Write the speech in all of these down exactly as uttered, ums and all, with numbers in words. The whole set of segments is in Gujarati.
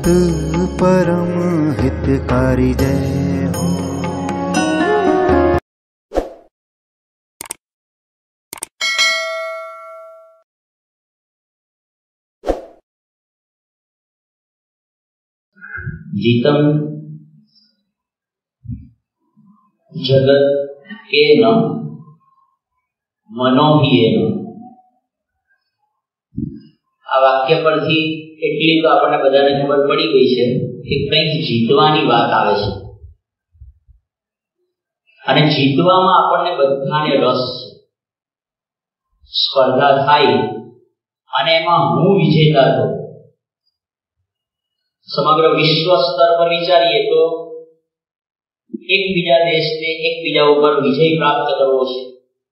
जगत परम हितकारी जय हो। जीतम जगत के न मनो ही एनो। आ वाक्य परथी એટલી તો આપણને બધાને ખબર પડી ગઈ છે કે કંઈક જીતવાની વાત આવે છે અને જીતવામાં આપણને બધાને રસ છે। સ્પર્ધા થાય અને એમાં હું વિજેતા થઉં। સમગ્ર વિશ્વ સ્તર પર વિચારીએ તો એકબીજા દેશને એકબીજા ઉપર વિજય પ્રાપ્ત કરવો છે।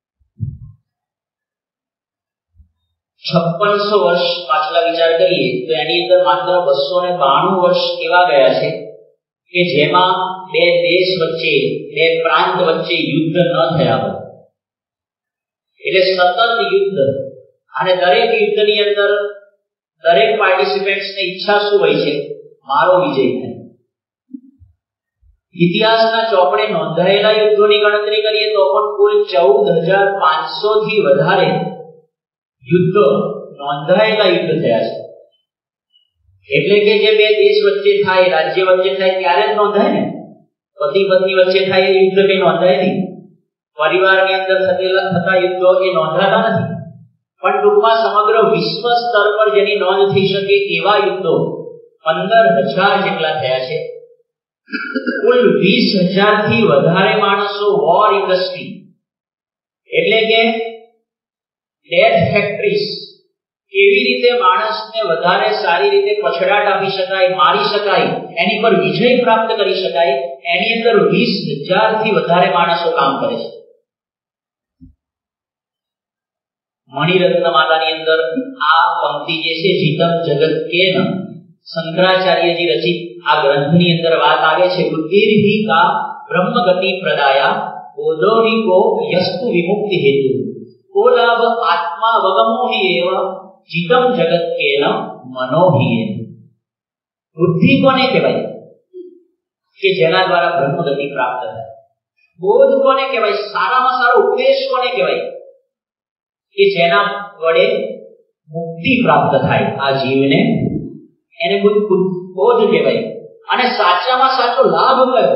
છપ્પનસો વર્ષ પાછલા વિચાર કરીએ તો એની અંદર માત્ર બસો ને બાણું વર્ષ એવા ગયા છે કે જેમાં બે દેશ વચ્ચે બે પ્રાંત વચ્ચે યુદ્ધ ન થયા હોય। એટલે સતત યુદ્ધ અને દરેક યુદ્ધની અંદર દરેક પાર્ટિસિપેન્ટ્સની ઈચ્છા શું હોય છે? મારો વિજય થાય। ઇતિહાસના ચોપડે નોંધાયેલા યુદ્ધોની ગણતરી કરીએ તો પણ કુલ ચૌદ હજાર પાંચસો થી વધારે યુદ્ધો નોંધાયેલા યુદ્ધ થયા છે। એટલે કે જે બે દેશ વચ્ચે થાય, રાજ્ય વચ્ચે થાય ત્યારે જ નોંધાય ને। પતિ પત્ની વચ્ચે થાય એ યુદ્ધ કઈ નોંધાય નહીં। પરિવારની અંદર થયેલા થતા યુદ્ધો એ નોંધાતા નથી। પણ ટૂંકમાં સમગ્ર વિશ્વ સ્તર પર જેની નોંધ થઈ શકે એવા યુદ્ધો પંદર હજાર જેટલા થયા છે। કુલ વીસ હજાર થી વધારે માણસો વોર ઇન્ડસ્ટ્રી એટલે કે ડેથ ફેક્ટરીઝ કેવી રીતે માણસને વધારે સારી રીતે પછડાટ આપી શકાય, મારી શકાય, એની પર વિજય પ્રાપ્ત કરી શકાય, એની અંદર વીસ હજાર થી વધારે માણસો કામ કરે છે। મણિરત્ન માલાની અંદર આ પંક્તિ જે છે જીતમ જગત કેન, શંકરાચાર્યજી રચિત આ ગ્રંથની અંદર વાત આવે છે બુદ્ધિર્હિ કા બ્રહ્મ ગતિ પ્રદાયા બોધોહિકો યસ્તુ વિમુક્તિ હેતુ કો લાભ આત્મા વગમો હિ એવ જીતમ જગત કેન મનો હિ એવ। બુદ્ધિ કોને કહેવાય? કે જેના દ્વારા બ્રહ્મ ગતિ પ્રાપ્ત થાય। બોધ કોને કહેવાય? સારામાં સારો ઉપદેશ કોને કહેવાય? કે જેના વડે મુક્તિ પ્રાપ્ત થાય આ જીવને, એને બોધ કહેવાય। અને સાચામાં સાચો લાભ કયો?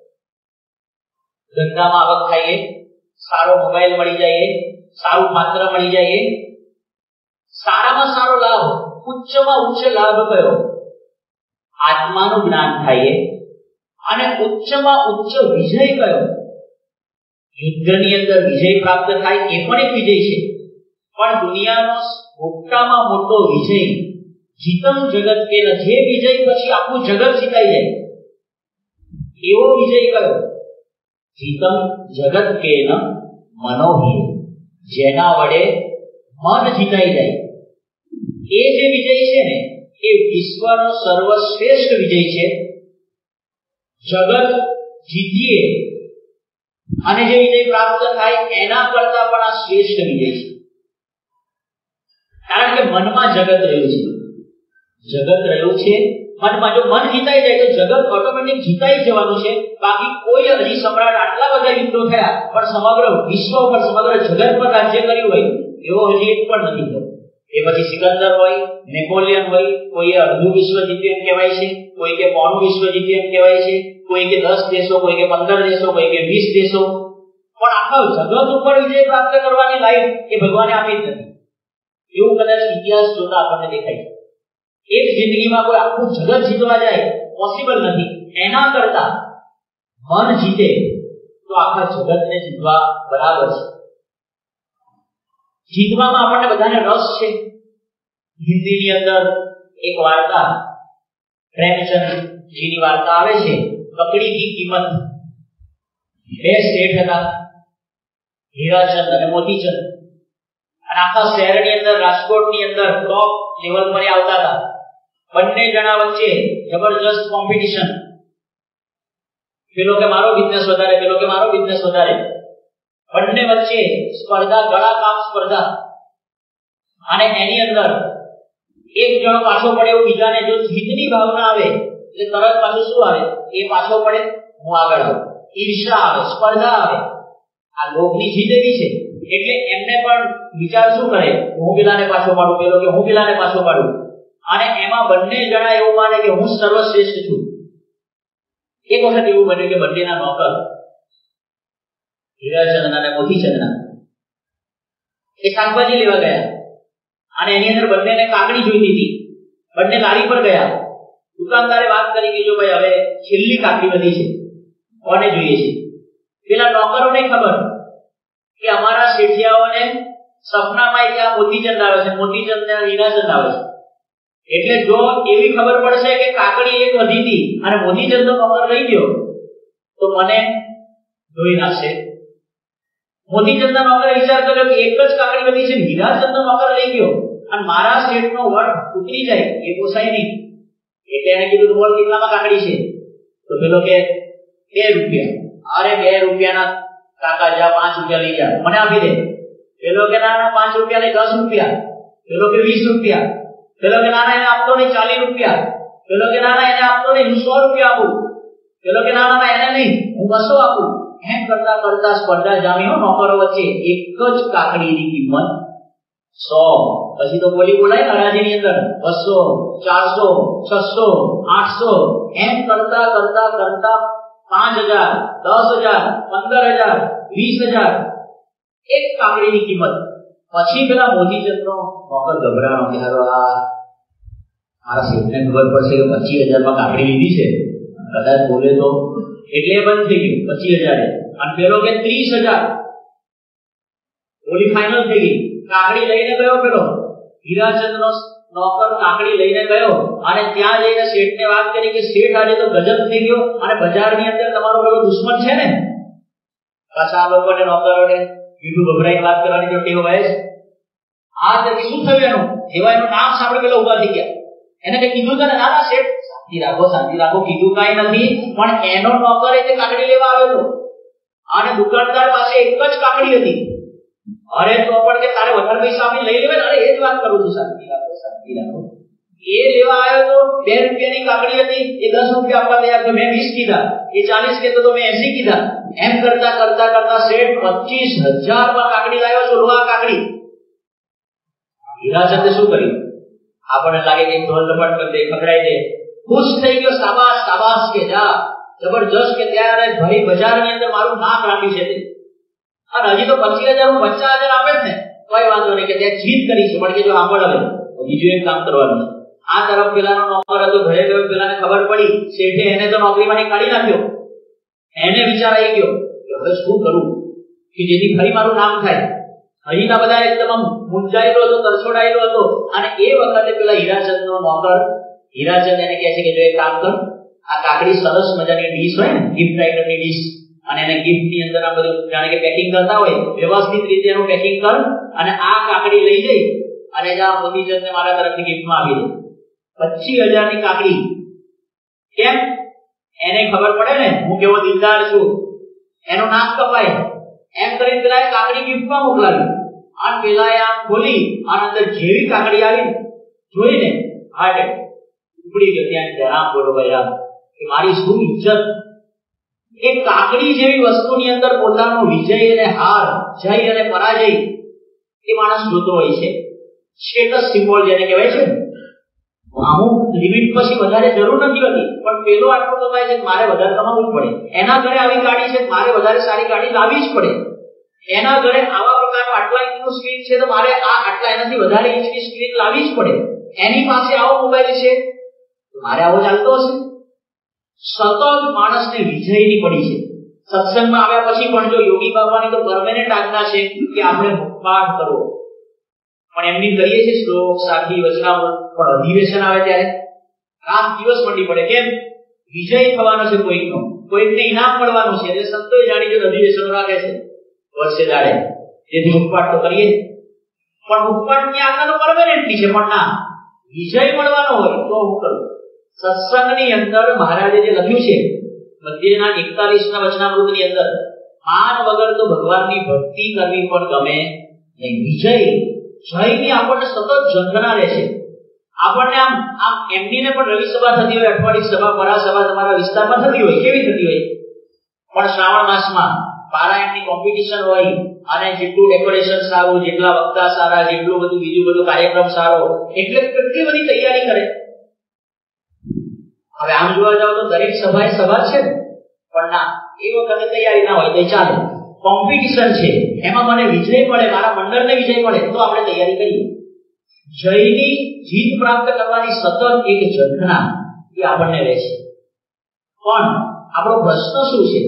ધંધામાં આવક થાય, સારો મોબાઈલ મળી જાય, સારું પાત્ર મળી જાય, સારામાં સારો લાભ, ઉચ્ચમાં ઉચ્ચ લાભ કયો? આત્માનું જ્ઞાન થાય અને ઉચ્ચમાં ઉચ્ચ વિજય કયો? યુદ્ધની અંદર વિજય પ્રાપ્ત થાય એ પણ એક વિજય છે, પણ દુનિયાનો મોટામાં મોટો વિજય જીતમ જગત કે જે વિજય પછી આખું જગત જીતાઈ જાય એવો વિજય કયો? જીતમ જગત કે મનો હિ, જેના વડે મન જીતાઈ જાય એ જે વિજય છે ને એ વિશ્વનો સર્વશ્રેષ્ઠ વિજય છે। જગત જીતીએ અને જે વિજય પ્રાપ્ત થાય એના કરતા પણ આ શ્રેષ્ઠ વિજય છે, કારણ કે મનમાં જગત રહ્યું છે। જગત રહ્યું છે મનમાં। જો મન જીતાઈ જાય તો જગત ઓટોમેટિક જીતાઈ જવાનું છે। બાકી કોઈ હજી સમ્રાટ આટલા બધા યુદ્ધો થયા પણ સમગ્ર વિશ્વ પર, સમગ્ર જગત પર રાજ્ય કર્યું હોય એવો હજી એક પણ નથી થયો। એ પછી સિકંદર હોય, નેપોલિયન હોય, કોઈએ અડધું વિશ્વ જીત્યું એમ કહેવાય છે, કોઈ કે પોણું વિશ્વ જીત્યું એમ કહેવાય છે, કોઈ કે દસ દેશો, કોઈ કે પંદર દેશો, કોઈ કે વીસ દેશો, પણ આખા જગત ઉપર વિજય પ્રાપ્ત કરવાની લાઈફ એ ભગવાને આપી જ નથી। એવું કદાચ ઇતિહાસ જોતા આપણને દેખાય છે। એક જિંદગીમાં કોઈ આખું જગત જીતવા જાય પોસિબલ નથી। એના કરતા મન જીતે તો આખા જગતને જીતવા બરાબર છે। જીતવામાં આપણને બધાને રસ છે। હિન્દીની અંદર એક વાર્તા, પ્રેમચંદજીની વાર્તા આવે છે, કકડી કી કિંમત। બે શેઠ હતા, હીરાચંદ અને મોતીચંદ, અને આખા શહેરની અંદર, રાજકોટની અંદર ટોપ લેવલ પર આવતા હતા। બંને જણા વચ્ચે જબરજસ્ત કોમ્પિટિશન। પેલો કે મારો બિઝનેસ વધારે, પેલો કે મારો બિઝનેસ વધારે। બંને વચ્ચે સ્પર્ધા, ગળા કાપ સ્પર્ધા। અને એની અંદર એક જણો પાછો પડે એવું બીજાને જો જીતની ભાવના આવે એટલે તરત પાછું શું આવે? એ પાછો પડે, હું આગળ આવું. ઈર્ષા આવે, સ્પર્ધા આવે. આ લોભની જીત એવી છે. એટલે એમને પણ વિચાર શું કરે? હું પેલાને પાછો પાડું, પેલો કે હું પેલાને પાછો પાડું. અને એમાં બંને જણા એવું માને કે હું સર્વશ્રેષ્ઠ છું. એક વખત એવું બન્યું કે બંનેના નોકર હીરાચંદ્ર અને મોતીચંદ્ર એ શાકભાજી લેવા ગયા અને એની અંદર બંનેને કાકડી જોઈતી હતી. બંને લારી પર ગયા. દુકાનદારે વાત કરી કે જો ભાઈ હવે છેલ્લી કાકડી વધી છે, કોને જોઈએ છે? પેલા નોકરોને ખબર કે અમારા શેઠિયાઓને સપનામાં કે આ મોતીચંદ આવે છે, મોતીચંદ ને હીરાચંદ આવે છે. એટલે જો એવી ખબર પડશે કે કાકડી એક વધી હતી અને મોતીચંદ નો નોકર લઈ ગયો તો મને ધોઈ નાખશે. મોતીચંદ ના નોકરે વિચાર કર્યો કે એક જ કાકડી વધી છે, હીરાચંદ નો નોકર લઈ ગયો અને મારા શેઠનો વટ ઉતરી જાય એ પોસાય નહીં. એટલે એને કીધું બોલ કેટલામાં કાકડી છે? તો પેલો કે બે રૂપિયા. અરે બે રૂપિયાના કાકા જા, પાંચ રૂપિયા લઈ જા, મને આપી દે. પેલો કે ના ના પાંચ રૂપિયા નહીં, દસ રૂપિયા. પેલો કે વીસ રૂપિયા. પેલો કે ના ના એને આપતો નહીં, ચાલીસ રૂપિયા. પેલો કે ના ના એને આપતો નહીં, હું સો રૂપિયા આપું. પેલો કે ના ના એને નહીં, હું બસો આપું. એમ કરતા કરતા સ્પર્ધા જામી હો નોકરો વચ્ચે. એક જ કાકડીની કિંમત સો. પછી તો બોલી બોલાય હરાજીની અંદર બસો, ચારસો, છસો, આઠસો. એમ કરતા કરતા કરતા પાંચ હજાર, દસ હજાર, પંદર હજાર, વીસ હજાર એક કાકડીની કિંમત. પછી પેલા મોતીચંદનો નોકર ગભરાણો કે હારો આ મારા શેઠને ખબર પડશે કે પચીસ હજાર માં કાકડી લીધી છે, કદાચ બોલે તો. એટલે બંધ થઈ ગયું પચીસ હજાર. અને પેલો કે ત્રીસ હજાર. બોલી ફાઇનલ થઈ ગઈ. કાકડી લઈને ગયો પેલો હીરાચંદ નો નોકર. કાકડી લઈને ગયો અને ત્યાં જઈને શેઠને વાત કરી કે શેઠ આજે તો ગજબ થઈ ગયો અને બજારની અંદર તમારો પેલો દુશ્મન છે ને. પાછા આ લોકોને નોકરોને બીજું ગભરાઈ વાત કરવાની જો ટેવ હોય. આ તરીકે શું થયું એનું? જેવા એનું નામ સાંભળી પેલા ઉભા થઈ ગયા. એને કઈ કીધું છે ને? ના ના શેઠ શાંતિ રાખો, શાંતિ રાખો, કીધું કાંઈ નથી. પણ એનો નોકર એ કાકડી લેવા આવ્યો હતો અને દુકાનદાર પાસે એક જ કાકડી હતી. અરે તો પણ કે તારે વધારે પૈસા આપી લઈ લેવે. અરે એ જ વાત કરું છું, શાંતિ રાખો, શાંતિ રાખો. એ લેવા આવ્યો તો બે રૂપિયાની કાકડી હતી, એ દસ રૂપિયા આપવા તૈયાર તો મેં વીસ કીધા. એ ચાલીસ કહેતો તો મેં એસી કીધા. એમ કરતા કરતા કરતા શેઠ પચીસ હજાર માં કાકડી લાવ્યો છો, લોહા કાકડી. હીરાચંદે શું કર્યું? આપણને લાગે કે ઢોલ લપટ કરી દે, ખકડાઈ દે. ખુશ થઈ ગયો. શાબાશ શાબાશ કે જા, જબરજસ્ત કે ત્યારે ભરી બજારની અંદર મારું નામ રાખ્યું છે તે. અને હજી તો પચીસ હજાર હું પચાસ હજાર આપે ને કોઈ વાંધો નહીં, કે ત્યાં જીત કરી છે. પણ કે જો આંબળ હવે બીજું એક કામ કરવાનું છે. આ તરફ પેલાનો નોકર હતો, ઘરે ગયો, પેલાને ખબર પડી. શેઠે એને તો નોકરીમાંથી કાઢી નાખ્યો. એને વિચાર આવી ગયો કે હવે શું કરું કે જેથી ફરી મારું નામ થાય. હજી ના બધા એકદમ મૂંઝાયેલો હતો, તરછોડાયેલો હતો. અને એ વખતે પેલા હીરાચંદ નો નોકર હીરાચંદ એને કહે છે કે જો એક કામ કર, આ કાકડી સરસ મજાની ડીશ હોય ને, ગિફ્ટ આઈટમની ડીશ, અને એને ગિફ્ટ ની અંદર આ બધું જાણે કે પેકિંગ કરતા હોય વ્યવસ્થિત રીતે એનું પેકિંગ કર અને આ કાકડી લઈ જઈ અને જા મોતીચંદ ને મારા તરફથી ગિફ્ટમાં આપી દે. પચીસ હજાર ની કાકડી. કેમ? એને ખબર પડે ને હું કેવો દિલદાર છું, એનો નાક કપાય. એમ કરીને પેલા કાકડી ગિફ્ટમાં મોકલાવી. અને પેલા આમ ખોલી અને અંદર જેવી કાકડી આવી જોઈને હાર્ટ એટેક ઉપડી ગયો. ત્યાં રામ બોલો ભાઈ રામ, કે મારી શું ઇજ્જત. એ કાકડી જેવી વસ્તુની અંદર પોતાનો વિજય અને હાર, જય અને પરાજય એ માણસ જોતો હોય છે. સ્ટેટસ સિમ્બોલ જેને કહેવાય છે. અમુક લિમિટ પછી વધારે જરૂર નથી હોતી, પણ પેલો આટલો કમાય છે મારે વધારે કમાવું જ પડે. એના ઘરે આવી ગાડી છે મારે વધારે સારી ગાડી લાવવી જ પડે. એના ઘરે આવા પ્રકારનું આટલા ઇંચનું સ્ક્રીન છે તો મારે આ આટલા એનાથી વધારે ઇંચની સ્ક્રીન લાવવી જ પડે. એની પાસે આવો મોબાઈલ છે તો મારે આવો ચાલતો હશે. સતત માણસને વિજયની પડી છે. સત્સંગમાં આવ્યા પછી પણ જો યોગી બાબાની તો પરમેનન્ટ આજ્ઞા છે કે આપણે મુખપાઠ કરવો, પણ એમની કરીએ છીએ શ્લોક સાખી વચનામૃત, પણ અધિવેશન આવે ત્યારે રાત દિવસ મંડી પડે. કેમ? વિજય થવાનો છે કોઈકનો, કોઈકને ઇનામ મળવાનું છે. એટલે સંતોએ જાણી જો અધિવેશન રાખે છે વર્ષે દાડે, જેથી મુખપાઠ તો કરીએ. પણ મુખપાઠની આજ્ઞા તો પરમેનન્ટલી છે, પણ ના વિજય મળવાનો હોય તો હું કરું. સત્સંગની અંદર મહારાજે જે લખ્યું છે મધ્યના એકતાલીસ ના વચનામૃતની અંદર, માન વગર તો ભગવાનની ભક્તિ કરવી પણ ગમે નહીં. વિજય જયની આપણને સતત ઝંખના રહે છે. આપણને આમ આમ એમડી ને પણ રવિ સભા થતી હોય, અઠવાડિક સભા, પરા સભા તમારા વિસ્તારમાં થતી હોય, કેવી થતી હોય, પણ શ્રાવણ માસમાં પારાયણની કોમ્પિટિશન હોય અને જેટલું ડેકોરેશન સારું, જેટલા વક્તા સારા, જેટલું બધું બીજું બધું કાર્યક્રમ સારો, એટલે કેટલી બધી તૈયારી કરે. હવે આમ જોવા જાવ તો દરેક સભા સભા છે, પણ ના, એ વખતે તૈયારી ના હોય તો ચાલે. કોમ્પિટિશન છે, એમાં મને વિજય મળે, મારા મંડળને વિજય મળે તો આપણે તૈયારી કરીએ. જયની જીત પ્રાપ્ત કરવાની સતત એક ઝંખના એ આપણને રહે છે. પણ આપણો પ્રશ્ન શું છે?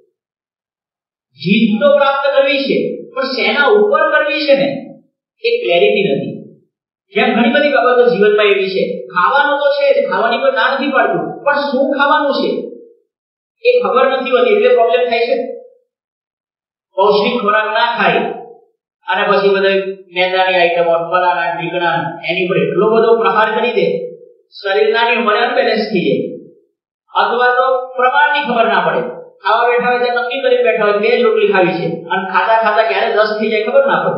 જીત તો પ્રાપ્ત કરવી છે, પણ શેના ઉપર કરવી છે ને એ ક્લેરિટી નથી. જેમ ઘણી બધી બાબતો જીવનમાં એવી છે, ખાવાનું તો છે જ, ખાવાની કોઈ ના નથી પાડતું, પણ શું ખાવાનું છે એ ખબર નથી હોતી, એટલે પ્રોબ્લેમ થાય છે. પૌષ્ટિક ખોરાક ના ખાય અને પછી બધા મેંદાની આઈટમો, ફલાણા ઢીકણા, એની પર એટલો બધો પ્રહાર કરી દે, શરીર નાની ઉંમરે અનબેલેન્સ થઈ જાય. અથવા તો પ્રમાણની ખબર ના પડે, ખાવા બેઠા હોય ત્યારે નક્કી કરી બેઠા હોય બે જ રોટલી ખાવી છે, અને ખાતા ખાતા ક્યારે દસ થઈ જાય ખબર ના પડે.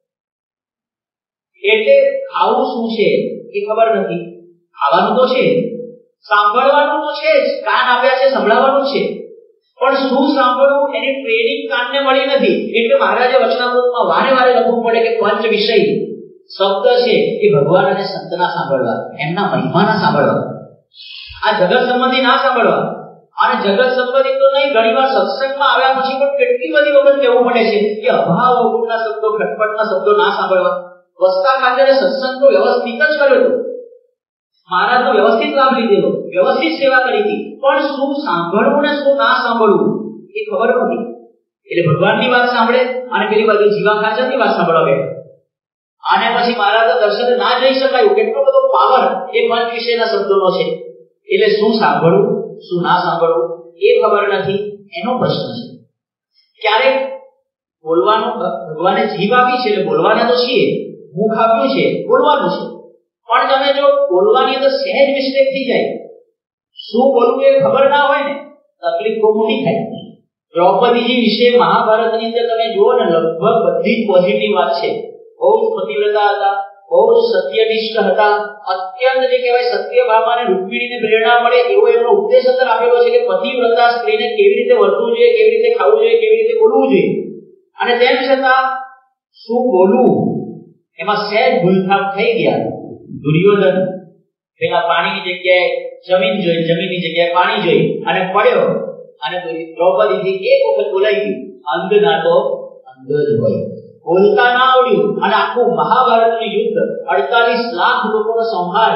એટલે ખાવું શું છે એ ખબર નથી. ખાવાનું તો છે, સાંભળવાનું તો છે જ, કાન આપ્યા છે, સંભળાવવાનું છે, પણ શું સાંભળવું એની ટ્રેનિંગ કાનને મળી નથી. એટલે મહારાજે વચનામૃતમાં વારે વારે લખવું પડે કે પંચ વિષય શબ્દ છે એ ભગવાન અને સંતના સાંભળવા, એમના મહિમાના સાંભળવા, આ જગત સંબંધી ના સાંભળવા. અને જગત સંબંધી તો નહીં, ઘણીવાર સત્સંગમાં આવ્યા પછી પણ કેટલી બધી વખત કહેવું પડે છે કે અભાવ અવગુણના શબ્દો, ખટપટના શબ્દો ના સાંભળવા. વસ્તા ખાતે સત્સંગ તો વ્યવસ્થિત જ કર્યો હતો, મહારાજનો વ્યવસ્થિત લાભ લીધેલો, વ્યવસ્થિત સેવા કરી હતી, પણ શું સાંભળવું ને શું ના સાંભળવું એ ખબર નથી. એટલે ભગવાનની વાત સાંભળે અને પેલી બાજુ જીવા ખાચરની વાત સાંભળવા બેઠા. અને પછી મહારાજ દર્શને ના જઈ શકાયું, કેટલો બધો પાવર એ પંચ વિષયના શબ્દોનો છે. એટલે શું સાંભળવું શું ના સાંભળવું એ ખબર નથી, એનો પ્રશ્ન છે. ક્યારેક બોલવાનું ભગવાને જીભ આપી છે એટલે બોલવાના તો છીએ, મુખ આપ્યું છે, બોલવાનું છે, પણ તમે જો બોલવાની અંદર સહેજ મિસ્ટેક થઈ જાય, શું બોલવું એ ખબર ના હોય ને, તકલીફ બહુ મોટી થાય. દ્રૌપદીજી વિશે મહાભારતની અંદર તમે જુઓ ને, લગભગ બધી જ પોઝિટિવ વાત છે. બહુ જ પતિવ્રતા હતા, બહુ જ સત્યનિષ્ઠ હતા, અત્યંત જે કહેવાય સત્યભામાને રૂક્મિણીને પ્રેરણા મળે એવો એમનો ઉપદેશ અંદર આપેલો છે કે પતિવ્રતા સ્ત્રીને કેવી રીતે વર્તવું જોઈએ, કેવી રીતે ખાવું જોઈએ, કેવી રીતે બોલવું જોઈએ. અને તેમ છતાં શું બોલવું એમાં સહેજ ભૂલથાપ થઈ ગયા. દુર્યોધન પેલા પાણીની જગ્યાએ જમીન જોઈ, જમીનની જગ્યાએ પાણી જોઈ અને પડ્યો, અને દ્રૌપદીથી એક વખત બોલાઈ ગયું, અંધ ના તો અંધ જ હોય, બોલતા ના આવડ્યું. અને આખું મહાભારતનું યુદ્ધ, અડતાલીસ લાખ લોકોનો સંહાર,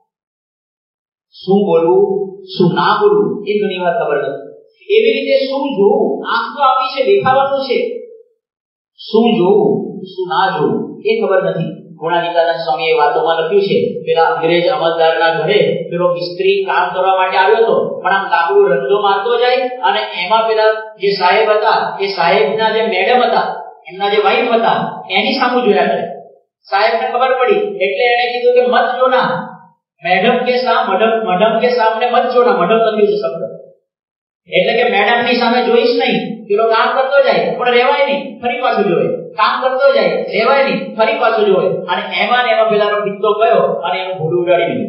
શું બોલવું શું ના બોલવું એ ઘણી વાર ખબર નથી. એવી રીતે શું જોવું, આંખ તો આપી છે, દેખાવાનું છે, શું જોવું શું ના જોવું એ ખબર નથી. ગુણાદિતાનંદ સ્વામીએ વાતોમાં લખ્યું છે, પેલા અંગ્રેજ અમલદારના ઘરે પેલો મિસ્ત્રી કામ કરવા માટે આવ્યો હતો, પણ આમ કાબુ રંધો મારતો જાય, અને એમાં પેલા જે સાહેબ હતા, એ સાહેબના જે મેડમ હતા, એમના જે વાઈફ હતા, એની સામે જોયા કરે. સાહેબને ખબર પડી એટલે એને કીધું કે મત જોના, મેડમ કે સામ મડમ મડમ કે સામને મત જોના, મડમ લખ્યું છે શબ્દ, એટલે કે મેડમની સામે જોઈશ નહીં. પેલો કામ કરતો જાય પણ રેવાય નહીં, ફરી પાછું જોવે, કામ કરતો જાય રેવાય નહીં, ફરી પાછું જોવે, અને એમાં ને એમાં પેલાનો પિત્તો ગયો અને એનું ભૂડું ઉડાડી દીધું.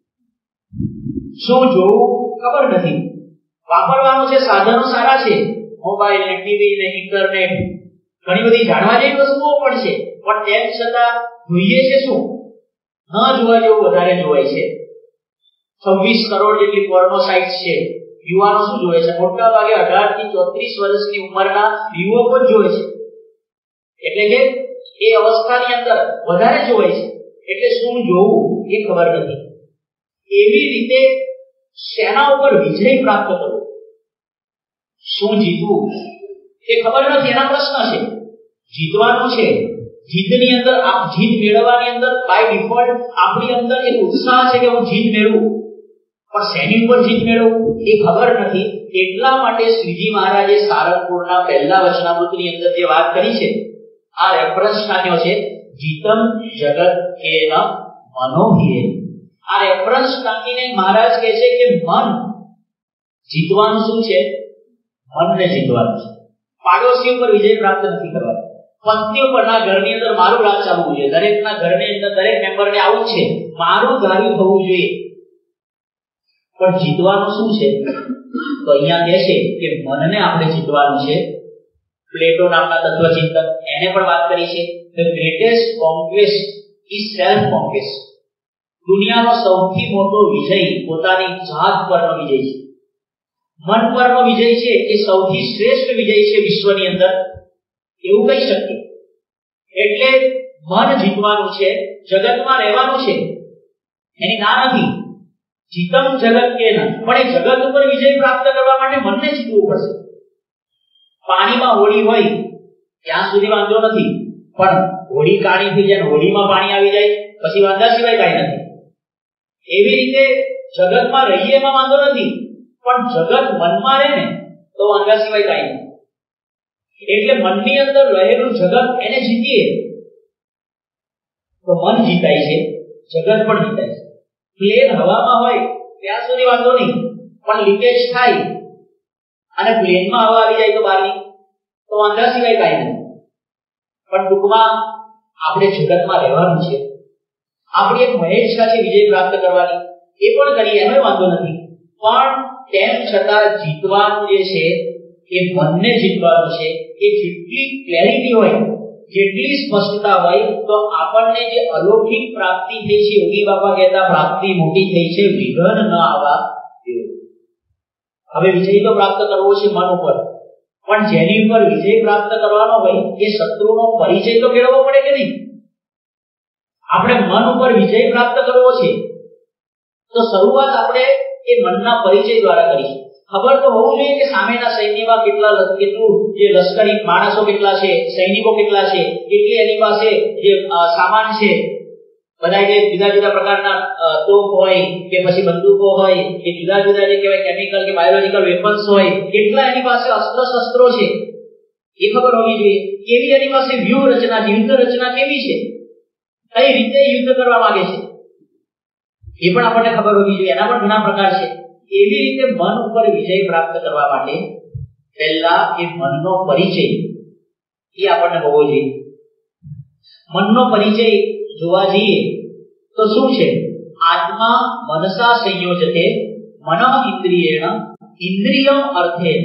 શું જોવું ખબર નથી. વાપરવાનું છે, સાધનો સારા છે, મોબાઈલ ને ટીવી ને ઇન્ટરનેટ, ઘણી બધી જાણવા જેવી વસ્તુઓ પણ છે, પણ તેમ છતાં જોઈએ છે શું? ન જોવા જેવું વધારે જોવાય છે. છવ્વીસ કરોડ જેટલી પોર્નો સાઇટ્સ છે. યુવાનો શું જોવે છે? મોટા ભાગે અઢાર થી ચોત્રીસ વર્ષની ઉંમરના યુવકો જ જોવે છે. એટલે કે એ અવસ્થાની અંદર વધારે જોવાય છે. એટલે શું જોવું એ ખબર નથી. એવી રીતે સેના ઉપર વિજય પ્રાપ્ત કરવો, શું જીતવું એ ખબર નથી, એના પ્રશ્ન છે. જીતવાનું છે, જીતની અંદર આપ જીત મેળવવાની અંદર બાય ડિફોલ્ટ આપણી અંદર એક ઉત્સાહ છે કે હું જીત મેળવું, પણ શેની ઉપર જીત મેળવવું એ ખબર નથી. એટલા માટે શ્રીજી મહારાજે સારંગપુરના પહેલા વચનામૃતની અંદર જે વાત કરી છે, આ રેફરન્સ ટાંક્યો છે, જીતમ જગત કેન મનોહિએ. આ રેફરન્સ ટાંકીને મહારાજ કહે છે કે મન જીતવાનું શું છે? મનને જીતવાનું છે. પાડોશી ઉપર વિજય પ્રાપ્ત નથી કરવાનો, પંક્તિઓ પરના ઘરની અંદર મારું રાજ ચાલવું જોઈએ, દરેકના ઘરની અંદર દરેક મેમ્બરને આવું છે, મારું ધાર્યું થવું જોઈએ. પણ જીતવાનું શું છે? તો અહીંયા કહે છે કે મનને આપણે જીતવાનું છે. પ્લેટો નામના તત્વચિંતક એને પણ વાત કરી છે, the greatest conquest is self conquest. દુનિયાનો સૌથી મોટો વિજય પોતાની જાત પરનો વિજય છે, મન પરનો વિજય છે. એ સૌથી શ્રેષ્ઠ વિજય છે વિશ્વની અંદર, એવું કહી શકીએ. એટલે મન જીતવાનું છે, જગતમાં રહેવાનું છે, એની ના નથી. જીતમ જગત કે ન, પણ એ જગત ઉપર વિજય પ્રાપ્ત કરવા માટે મનને જીતવું પડશે. પાણીમાં હોડી હોય ત્યાં સુધી વાંધો નથી, પણ હોડી કાળી થઈ જાય, હોડીમાં પાણી આવી જાય પછી વાંધા સિવાય કાંઈ નથી. એવી રીતે જગતમાં રહીએ એમાં વાંધો નથી, પણ જગત મનમાં રહે ને તો વાંધા સિવાય કાંઈ નથી. એટલે મનની અંદર રહેલું જગત એને જીતીએ તો મન જીતાય છે, જગત પણ જીતાય છે. પ્લેન હવામાં હોય ત્યાં સુધી વાંધો નહીં, પણ લીકેજ થાય અને પ્લેનમાં હવા આવી જાય તો બહારની તો વાંધા સિવાય કાંઈ નથી. પણ ટૂંકમાં આપણે જગતમાં રહેવાનું છે, આપણી એક મહેચ્છા છે વિજય પ્રાપ્ત કરવાની, એ પણ કરીએ એનો વાંધો નથી. પણ તેમ છતાં જીતવાનું જે છે એ મનને જીતવાનું છે. એ જેટલી ક્લેરિટી હોય, જેટલી સ્પષ્ટતા હોય, તો આપણને જે અલૌકિક પ્રાપ્તિ થઈ છે, યોગી બાપા કહેતા પ્રાપ્તિ મોટી થઈ છે, વિઘ્ન ન આવવા દેવું. હવે વિજય તો પ્રાપ્ત કરવો છે મન ઉપર, પણ જેની ઉપર વિજય પ્રાપ્ત કરવાનો હોય એ શત્રુનો પરિચય તો મેળવવો પડે કે નહીં? આપણે મન ઉપર વિજય પ્રાપ્ત કરવો છે તો શરૂઆત આપણે એ મનના પરિચય દ્વારા કરીશું. ખબર તો હોવું જોઈએ કે સામેના સૈન્યમાં કેટલા કેટલું જે લશ્કરી માણસો કેટલા છે, સૈનિકો કેટલા છે, કેટલી એની પાસે જે સામાન છે, બધા જે જુદા જુદા પ્રકારના તોપ હોય કે પછી બંદૂકો હોય કે જુદા જુદા જે કહેવાય કેમિકલ કે બાયોલોજિકલ વેપન્સ હોય, કેટલા એની પાસે અસ્ત્ર શસ્ત્રો છે એ ખબર હોવી જોઈએ. કેવી એની પાસે વ્યૂહ રચના છે, યુદ્ધ રચના કેવી છે, કઈ રીતે યુદ્ધ કરવા માંગે છે એ પણ આપણને ખબર હોવી જોઈએ. એના પણ ઘણા પ્રકાર છે. એવી રીતે મન ઉપર વિજય પ્રાપ્ત કરવા માટે પહેલા એ મનનો પરિચય એ આપણને હોવો જોઈએ. મનનો પરિચય જોવા જઈએ તો શું છે? આત્મા મનસા સંયોજતે મનઃ ઇન્દ્રિયેણ ઇન્દ્રિયમ અર્થેન.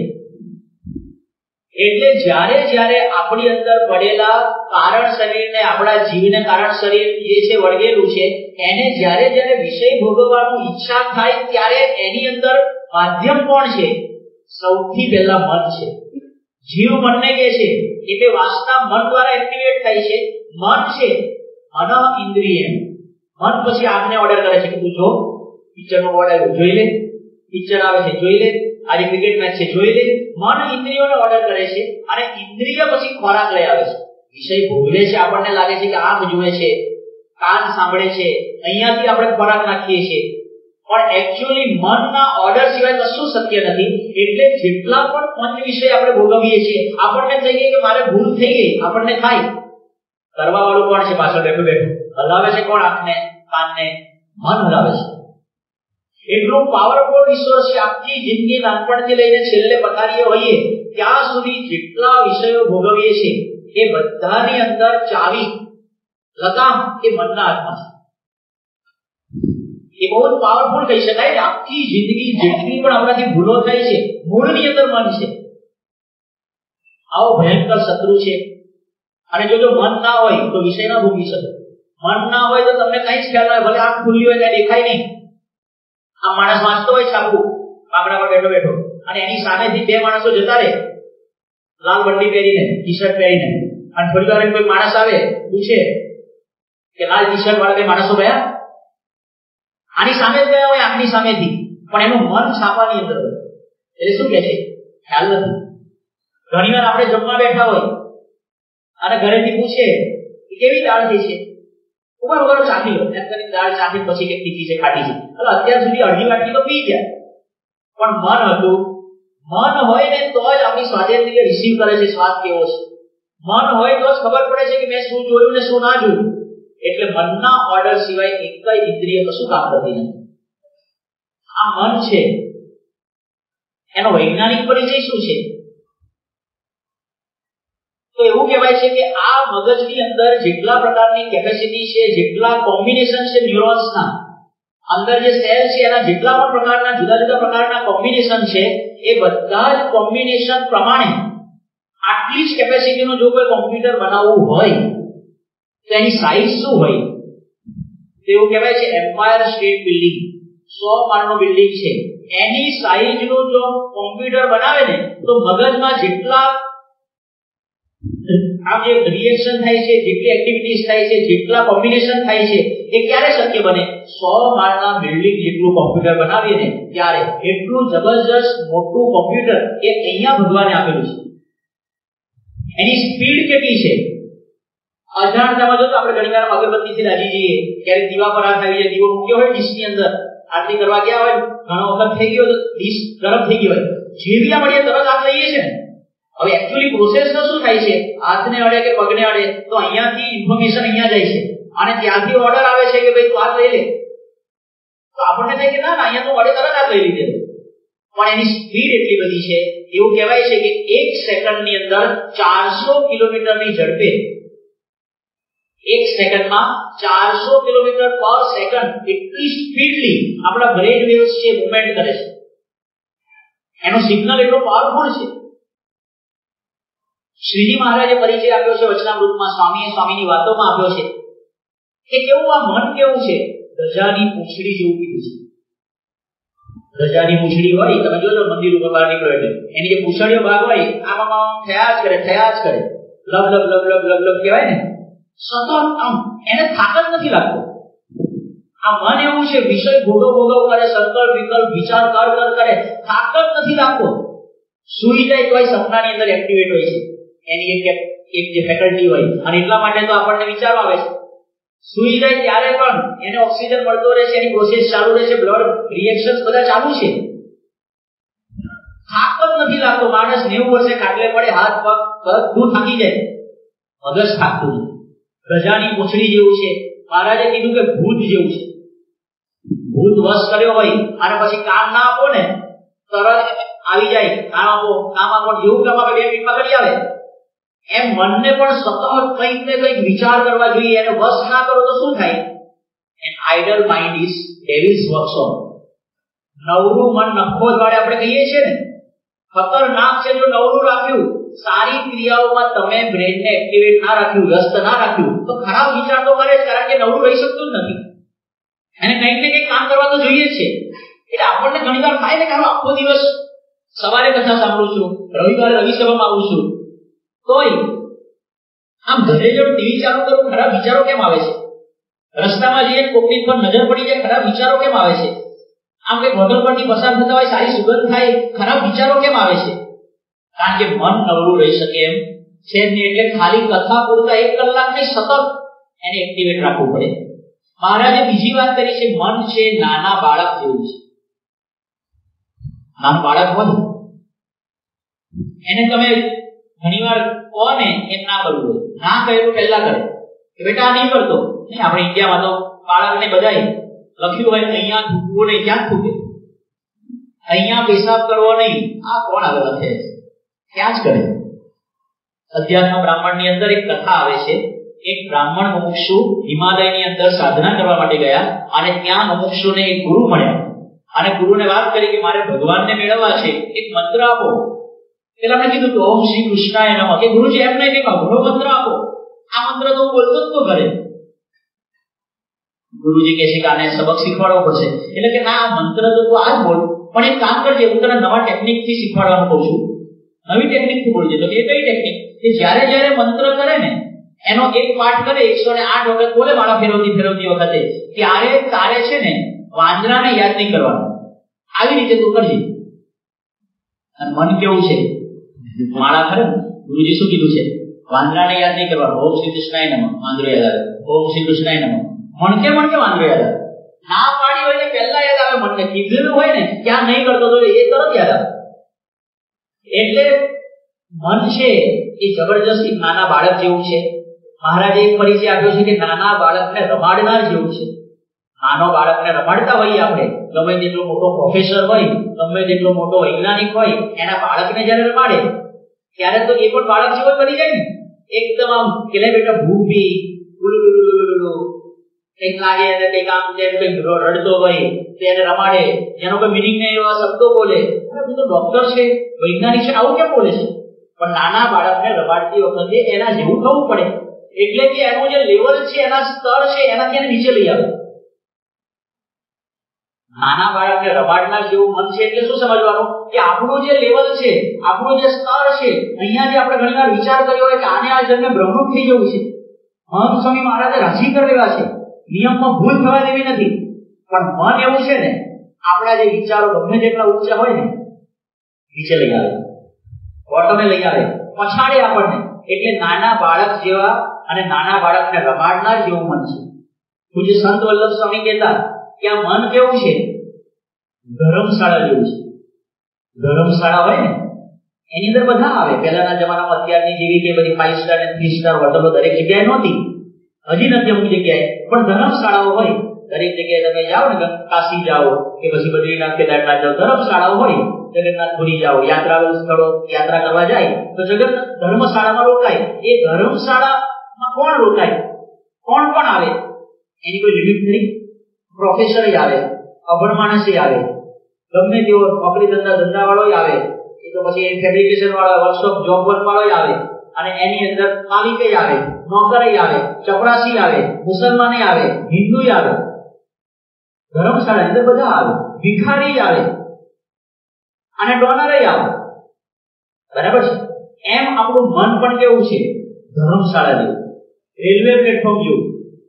એટલે જ્યારે જ્યારે આપણી અંદર પડેલા કારણ શરીરને, આપણા જીવને કારણ શરીર જે છે વળગેલું છે, એને જ્યારે જ્યારે વિષય ભોગવવાનું ઈચ્છા થાય ત્યારે એની અંદર માધ્યમ કોણ છે? સૌથી પહેલા મન છે. જીવ મનને કહે છે એટલે વાસના મન દ્વારા એક્ટિવેટ થાય છે. મન છે મનઃ ઇન્દ્રિય. મન પછી આંખને ઓર્ડર કરે છે કે તું જો પિક્ચરનો બોર્ડ આવ્યો જોઈ લે, પિક્ચર આવે છે જોઈ લે, આજે ક્રિકેટ મેચ છે જોઈ લે. મન ઇન્દ્રિયોને ઓર્ડર કરે છે અને ઇન્દ્રિય પછી ખોરાક લઈ આવે છે, વિષય ભોગવે છે. આપણને લાગે છે કે આંખ જુએ છે, કાન સાંભળે છે, અહીંયાથી આપણે ખોરાક નાખીએ છીએ, પણ એકચ્યુઅલી મનના ઓર્ડર સિવાય કશું શક્ય નથી. એટલે જેટલા પણ પંચ વિષય આપણે ભોગવીએ છીએ, આપણને થઈ ગઈ કે મારે ભૂલ થઈ ગઈ, આપણને થાય. કરવા વાળું કોણ છે? પાછળ બેઠું બેઠું હલાવે છે કોણ? આંખને, કાનને, મન હલાવે છે. એટલું પાવરફુલ રિસોર્સ છે. આખી જિંદગી નાનપણથી લઈને છેલ્લે પથારીએ હોઈએ ત્યાં સુધી જેટલા વિષયો ભોગવીએ છીએ એ બધાની અંદર ચાવી, લગામ એ મનના હાથમાં છે. એ બહુ જ પાવરફુલ કહી શકાય ને. આખી જિંદગી જેટલી પણ આપણાથી ભૂલો થાય છે, મૂળની અંદર મન છે. આવો ભયંકર શત્રુ છે. અને જો જો મન ના હોય તો વિષય ના ભોગવી શકે. મન ના હોય તો તમને કઈ જ ખ્યાલ ના હોય, ભલે આંખ ખુલ્લી હોય કઈ દેખાય નહીં. આ માણસ વાંચતો હોય છાપું બાકડા પર બેઠો બેઠો, અને એની સામેથી બે માણસો જતા રહે લાલ બંડી પહેરીને, ટી શર્ટ પહેરીને, અને થોડી વાર કોઈ માણસ આવે પૂછે કે લાલ ટી શર્ટ વાળા બે માણસો ગયા, આની સામે જ ગયા હોય, આંખની સામેથી, પણ એનું મન છાપાની અંદર હોય. એટલે શું કે છે? ખ્યાલ નથી. ઘણી વાર આપણે જમવા બેઠા હોય અને ઘરેથી પૂછે કે કેવી દાળ થઈ છે, ઉભા ઉભા ચાખી લો, એમ કરીને દાળ ચાખી પછી કે તીખી છે, ખાટી છે. એટલે અત્યાર સુધી અડધી વાટકી તો પી ગયા, પણ મન હતું. મન હોય ને તો જ આપણી સ્વાધીનતા રિસીવ કરે છે સ્વાદ કેવો છે. મન હોય તો જ ખબર પડે છે કે મેં શું જોયું ને શું ના જોયું. એટલે મનના ઓર્ડર સિવાય એક કઈ ઇન્દ્રિય કશું કામ કરતી નથી. આ મન છે એનો વૈજ્ઞાનિક પરિચય શું છે? તો એવું કહેવાય છે કે આ મગજની અંદર જેટલા પ્રકારની કેપેસિટી છે, જેટલા કોમ્બિનેશન છે ન્યુરોન્સના અંદર જે સેલ છે એના જેટલા પણ પ્રકારના જુદા જુદા પ્રકારના કોમ્બિનેશન છે, એ બધા જ કોમ્બિનેશન પ્રમાણે આટલી જ કેપેસિટીનું જો કોઈ કોમ્પ્યુટર બનાવવું હોય તો એની સાઈઝ શું હોય? તો એવું કહેવાય છે એમ્પાયર સ્ટેટ બિલ્ડિંગ, સો માળનું બિલ્ડિંગ છે, એની સાઈઝનું જો કોમ્પ્યુટર બનાવે ને તો મગજમાં જેટલા આમ જે રિએક્શન થાય છે, જેટલી એક્ટિવિટીઝ થાય છે, જેટલા કોમ્બિનેશન થાય છે, એ ક્યારે શક્ય બને? સો માળના બિલ્ડિંગ જેટલું કોમ્પ્યુટર બનાવીએ ને ત્યારે. એટલું જબરજસ્ત મોટું કોમ્પ્યુટર એ અહીંયા ભગવાને આપેલું છે. એની સ્પીડ કેટલી છે? અજાણતામાં જો તો આપણે ઘણી વાર અગરબત્તીથી દાજી જઈએ, ક્યારેક દીવા પર હાથ આવી જાય, દીવો મૂક્યો હોય ડીશની અંદર, આરતી કરવા ગયા હોય, ઘણો વખત થઈ ગયો તો ડીશ ગરમ થઈ ગયો હોય, જેવી મળીએ તરત હાથ લઈએ છે ને. હવે એકચ્યુઅલી પ્રોસેસ તો શું થાય છે? હાથને અડે કે પગને અડે તો અહીંયાથી ઇન્ફોર્મેશન અહીંયા જાય છે અને ત્યાંથી ઓર્ડર આવે છે કે ભાઈ તું હાથ લઈ લે, તો આપણને થાય કે ના ના અહીંયા તો અડે તરત હાથ લઈ લીધે. પણ એની સ્પીડ એટલી બધી છે, એવું કહેવાય છે કે એક સેકન્ડની અંદર ચારસો કિલોમીટરની ઝડપે, એક સેકન્ડમાં ચારસો કિલોમીટર પર સેકન્ડ એટલી સ્પીડલી આપણા બ્રેન વેવ્સ છે મૂવમેન્ટ કરે છે. એનો સિગ્નલ એટલો પાવરફુલ છે. શ્રીજી મહારાજે પરિચય આપ્યો છે વચનામૃતમાં, સ્વામીએ સ્વામીની વાતોમાં આપ્યો છે કે કેવું આ મન કેવું છે? રજાની પૂંછડી જેવું કીધું છે. રજાની પૂંછડી હોય, તમે જોજો મંદિર ઉપર બહાર નીકળો એટલે એની જે પૂંછડીઓ ભાગ હોય આમ આમ થયા જ કરે, થયા જ કરે, લબ લબ લબ લબ લબ લબ કહેવાય ને, સતત આમ એને થાક જ નથી લાગતો. આ મન એવું છે, વિષય ભોગવ ભોગવ કરે, સંકલ્પ વિકલ્પ વિચાર કર કર કરે, થાક જ નથી લાગતો. સુઈ જાય તોય સપનાની અંદર એક્ટિવેટ હોય છે એની એક એક જે ફેકલ્ટી હોય, અને એટલા માટે તો આપણને વિચાર આવે છે. સુઈ જાય ત્યારે પણ એને ઓક્સિજન મળતો રહે છે, એની પ્રોસેસ ચાલુ રહે છે, બ્લડ રિએક્શન્સ બધા ચાલુ છે, થાક જ નથી લાગતો. માણસ નેવું વર્ષે ખાટલે પડે, હાથ પગ બધું થાકી જાય, મગજ થાકતું નથી. રજાની પૂંછડી જેવું છે. મહારાજે કીધું કે ભૂત જેવું છે. ભૂત વશ કર્યો હોય અને પછી કામ ના આપો ને તરત આવી જાય, કામ આપો કામ આપો, જેવું કામ આપે બે મિનિટમાં કરી આવે. એમ મનને પણ સતત કંઈક ને કંઈક વિચાર કરવા જોઈએ. એને વશ ના કરો તો શું થાય? An idle mind is devil's workshop. નવરું મન નખો જ વાળે આપણે કહીએ છીએ ને, ખતરનાક છે. જો નવરું રાખ્યું, સારી ક્રિયાઓમાં તમે બ્રેનને એક્ટિવેટ ના રાખ્યું, વ્યસ્ત ના રાખ્યું, તો ખરાબ વિચાર તો કરે જ, કારણ કે નવરું રહી શકતું જ નથી. એને કંઈક ને કંઈક કામ કરવા તો જોઈએ જ છે. એટલે આપણને ઘણી વાર થાય ને કે આખો દિવસ સવારે કથા સાંભળું છું, રવિવારે રવિ સભામાં આવું છું, તોય આમ ઘરે જો ટીવી ચાલુ કરું ખરાબ વિચારો કેમ આવે છે? રસ્તામાં જઈએ કોકની પર નજર પડી જાય, ખરાબ વિચારો કેમ આવે છે? આમ કઈ હોટલ પરથી પસાર થતા હોય, સારી સુગંધ થાય, ખરાબ વિચારો કેમ આવે છે? કારણ કે મન નવરું રહી શકે એમ છે જ નહીં. એટલે ખાલી કથા પૂરતા એક કલાક નહીં, સતત એને એક્ટિવેટ રાખવું પડે. મહારાજે બીજી વાત કરી છે, મન છે નાના બાળક જેવું છે. નાનું બાળક હોય એને તમે ઘણી વાર કોને એમ ના કરવું હોય, ના કહ્યું પહેલા કરે કે બેટા નહીં કરતો નહીં. આપણે ઇન્ડિયામાં તો બાળકને બધાય લખ્યું હોય અહીંયા થૂકવું નહીં, ક્યાં થૂકે, અહીંયા પેશાબ કરવો નહીં, આ કોણ આગળ લખે છે? ક્યાં જ કરે. અધ્યાત્મ બ્રાહ્મણની અંદર એક કથા આવે છે. એક બ્રાહ્મણ મુમુક્ષુ હિમાલયની અંદર સાધના કરવા માટે ગયા અને ત્યાં મુમુક્ષુને એક ગુરુ મળ્યા અને ગુરુને વાત કરી કે મારે ભગવાનને મેળવવા છે, એક મંત્ર આપો. પેલા આપણે કીધું કે ઓમ શ્રી કૃષ્ણાય નમઃ, કે ગુરુજી એમ નહીં કે અઘરો મંત્ર આપો, આ મંત્ર તો બોલતો જ તો કરે. ગુરુજી કહે છે કે આને સબક શીખવાડવો પડશે. એટલે કે ના, મંત્ર તો તું આ જ બોલ, પણ એક કામ કરજે, હું તને નવા ટેકનિક થી શીખવાડવાનું કહું છું, નવી ટેકનિક થી બોલજે. તો એ કઈ ટેકનિક? કે જ્યારે જ્યારે મંત્ર કરે ને એનો એક પાઠ કરે, એકસો ને આઠ વખત બોલે માળા ફેરવતી ફેરવતી વખતે, ત્યારે તારે છે ને વાંદરાને યાદ નહીં કરવાનું. આવી રીતે તું કરજે. અને મન કેવું છે? માળા ખરે. ગુરુજી શું કીધું છે? વાંદરાને યાદ નહીં કરવાનું. ઓમ શ્રી કૃષ્ણાય નમઃ, વાંદરો યાદ આવે. ઓમ શ્રી કૃષ્ણાય નમઃ, મણ કે મણ કે વાંદરો યાદ આવે. ના પાડી હોય ને પહેલા યાદ આવે મનને, કીધેલું હોય ને ક્યાં નહીં કરતો તો એ તરત યાદ આવે. એટલે મન છે એ જબરજસ્ત નાના બાળક જેવું છે. મહારાજે એક પરિચય આપ્યો છે કે નાના બાળકને રમાડનાર જેવું છે. નાનો બાળકને રમાડતા હોઈએ આપણે, ગમે તેટલો મોટો પ્રોફેસર હોય, ગમે તેટલો મોટો વૈજ્ઞાનિક હોય, એના બાળકને જયારે રમાડે ત્યારે તો એ પણ બાળક જેવો બની જાય ને. એકદમ આમ કેલે બેટા ભૂખ બી ગુલુલુલુલુલુલુ કઈ લાગે અને કઈ કામ તેમ કઈ રડતો હોય તેને રમાડે, જેનો કોઈ મિનિંગ નહીં એવા શબ્દો બોલે. અરે તું તો ડોક્ટર છે, વૈજ્ઞાનિક છે, આવું કેમ બોલે છે? પણ નાના બાળકને રમાડતી વખતે એના જેવું થવું પડે. એટલે કે એનું જે લેવલ છે, એના સ્તર છે, એનાથી એને નીચે લઈ આવે. નાના બાળકને રમાડનાર જેવું મન છે એટલે શું સમજવાનું કે આપણું જે લેવલ છે, આપણું જે સ્તર છે, અહીંયા જે આપણે ઘણીવાર વિચાર કર્યો હોય કે આને આ જન્મે બ્રહ્મરૂપ થઈ જવું છે, મહંત સ્વામી મહારાજે રાજી કરી દેવા છે, નિયમમાં ભૂલ થવા દેવી નથી. પણ મન એવું છે ને, આપણા જે વિચારો ગમે તેટલા ઊંચા હોય ને, નીચે લઈ આવે, બોટમે લઈ આવે, પછાડે આપણને. એટલે નાના બાળક જેવા અને નાના બાળકને રમાડનાર જેવું મન છે. પૂજ્ય સંત વલ્લભ સ્વામી કહેતા કે આ મન કેવું છે? ધર્મશાળા જેવું છે. ધર્મશાળા હોય ને એની અંદર બધા આવે. પહેલાના જમાનામાં અત્યારની જેવી કે બધી ફાઈવ સ્ટાર અને થ્રી સ્ટાર હોટલો દરેક જગ્યાએ નહોતી, હજી નથી અમુક જગ્યાએ, પણ ધર્મશાળાઓ હોય. દરેક જગ્યાએ તમે જાઓ ને, કાશી જાઓ કે પછી બદ્રીનાથ કેદારનાથ જાઓ, ધર્મશાળાઓ હોય. જગન્નાથપુરી જાઓ, યાત્રાળુ સ્થળો યાત્રા કરવા જાય તો જગન્નાથ ધર્મશાળામાં રોકાય. એ ધર્મશાળામાં કોણ રોકાય, કોણ કોણ આવે એની કોઈ લિમિટ નથી. પ્રોફેસર આવે, અભણ માણસ આવે, ગમે તેવો નોકરી ધંધા ધંધા વાળો આવે, એ તો પછી ફેબ્રિકેશન વાળો, વર્કશોપ જોબ વર્ક વાળો આવે, અને એની અંદર માલિક આવે, નોકર આવે, ચપરાસી આવે, મુસલમાન આવે, હિન્દુ આવે. ધર્મશાળા અંદર બધા આવે. ભિખારી આવે અને ડોનર આવે. બરાબર છે? એમ આપણું મન પણ કેવું છે? ધર્મશાળા જેવું, રેલવે પ્લેટફોર્મ જેવું,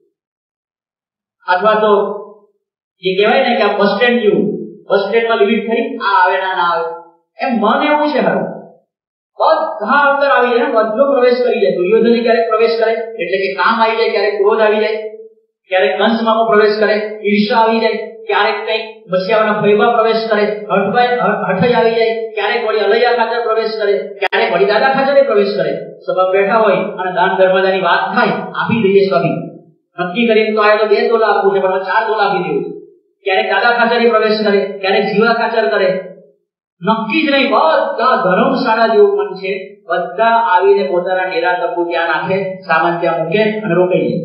અથવા તો જે કહેવાય ને કે આ બસ સ્ટેન્ડ જેવું. બસ સ્ટેન્ડમાં લિમિટ ખરી, આ આવે ના ના આવે. એમ મન એવું છે હર બધા અંદર આવી જાય, બધો પ્રવેશ કરી જાય. દુર્યોધન ક્યારેક પ્રવેશ કરે એટલે કે કામ આવી જાય, ક્યારેક ક્રોધ આવી જાય, ક્યારેક કંસમાં પ્રવેશ કરે, ઈર્ષા આવી જાય, ક્યારેક કઈક બસિયાવાના ભયમાં પ્રવેશ કરે, હઠભાઈ હઠઈ આવી જાય, ક્યારેક વળી અલૈયા ખાતર પ્રવેશ કરે, ક્યારેક વળી દાદા ખાતરે પ્રવેશ કરે. સભા બેઠા હોય અને દાન ધર્મદાની વાત થાય, આપી દઈએ સ્વામી, નક્કી કરીને તો આયો તો બે તોલા આપવું છે પણ ચાર તોલા આપી દેવું. ક્યારેક દાદા ખાચરે પ્રવેશ કરે, ક્યારેક જીવા ખાચર કરે, નક્કી જ નહીં. બધા ધર્મશાળા જેવું મન છે. બધા આવીને પોતાના ડેરા તંબુ ત્યાં નાખે, સામાન ત્યાં મૂકે અને રોકાઈ જાય.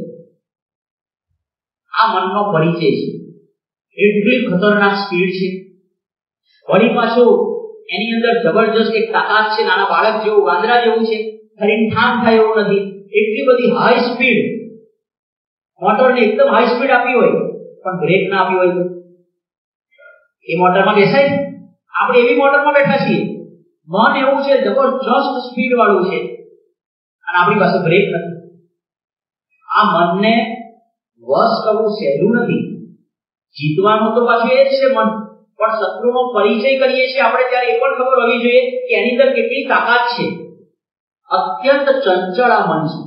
આ મનનો પરિચય છે. એટલી ખતરનાક સ્પીડ છે. વળી પાછું એની અંદર જબરજસ્ત એક તાકાત છે. નાના બાળક જેવું, વાંદરા જેવું છે, ફરીને ઠામ થાય એવું નથી. એટલી બધી હાઈ સ્પીડ. મોટરને એકદમ હાઈ સ્પીડ આપી હોય પણ બ્રેક ના આપી હોય તો એ મોટરમાં બેસાય? આપણે એવી મોટરમાં બેઠા છીએ. મન એવું છે, જબરજસ્ત સ્પીડ વાળું છે અને આપણી પાસે બ્રેક નથી. આ મનને વશ કરવું સહેલું નથી. જીતવાનું તો પાછું એ જ છે મન, પણ શત્રુનો પરિચય કરીએ છીએ આપણે ત્યારે એ પણ ખબર હોવી જોઈએ કે એની અંદર કેટલી તાકાત છે. અત્યંત ચંચળ આ મન છે.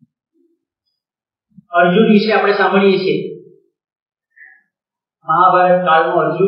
અર્જુન વિશે આપણે સાંભળીએ છીએ, મહાભારત કાળનો અર્જુન.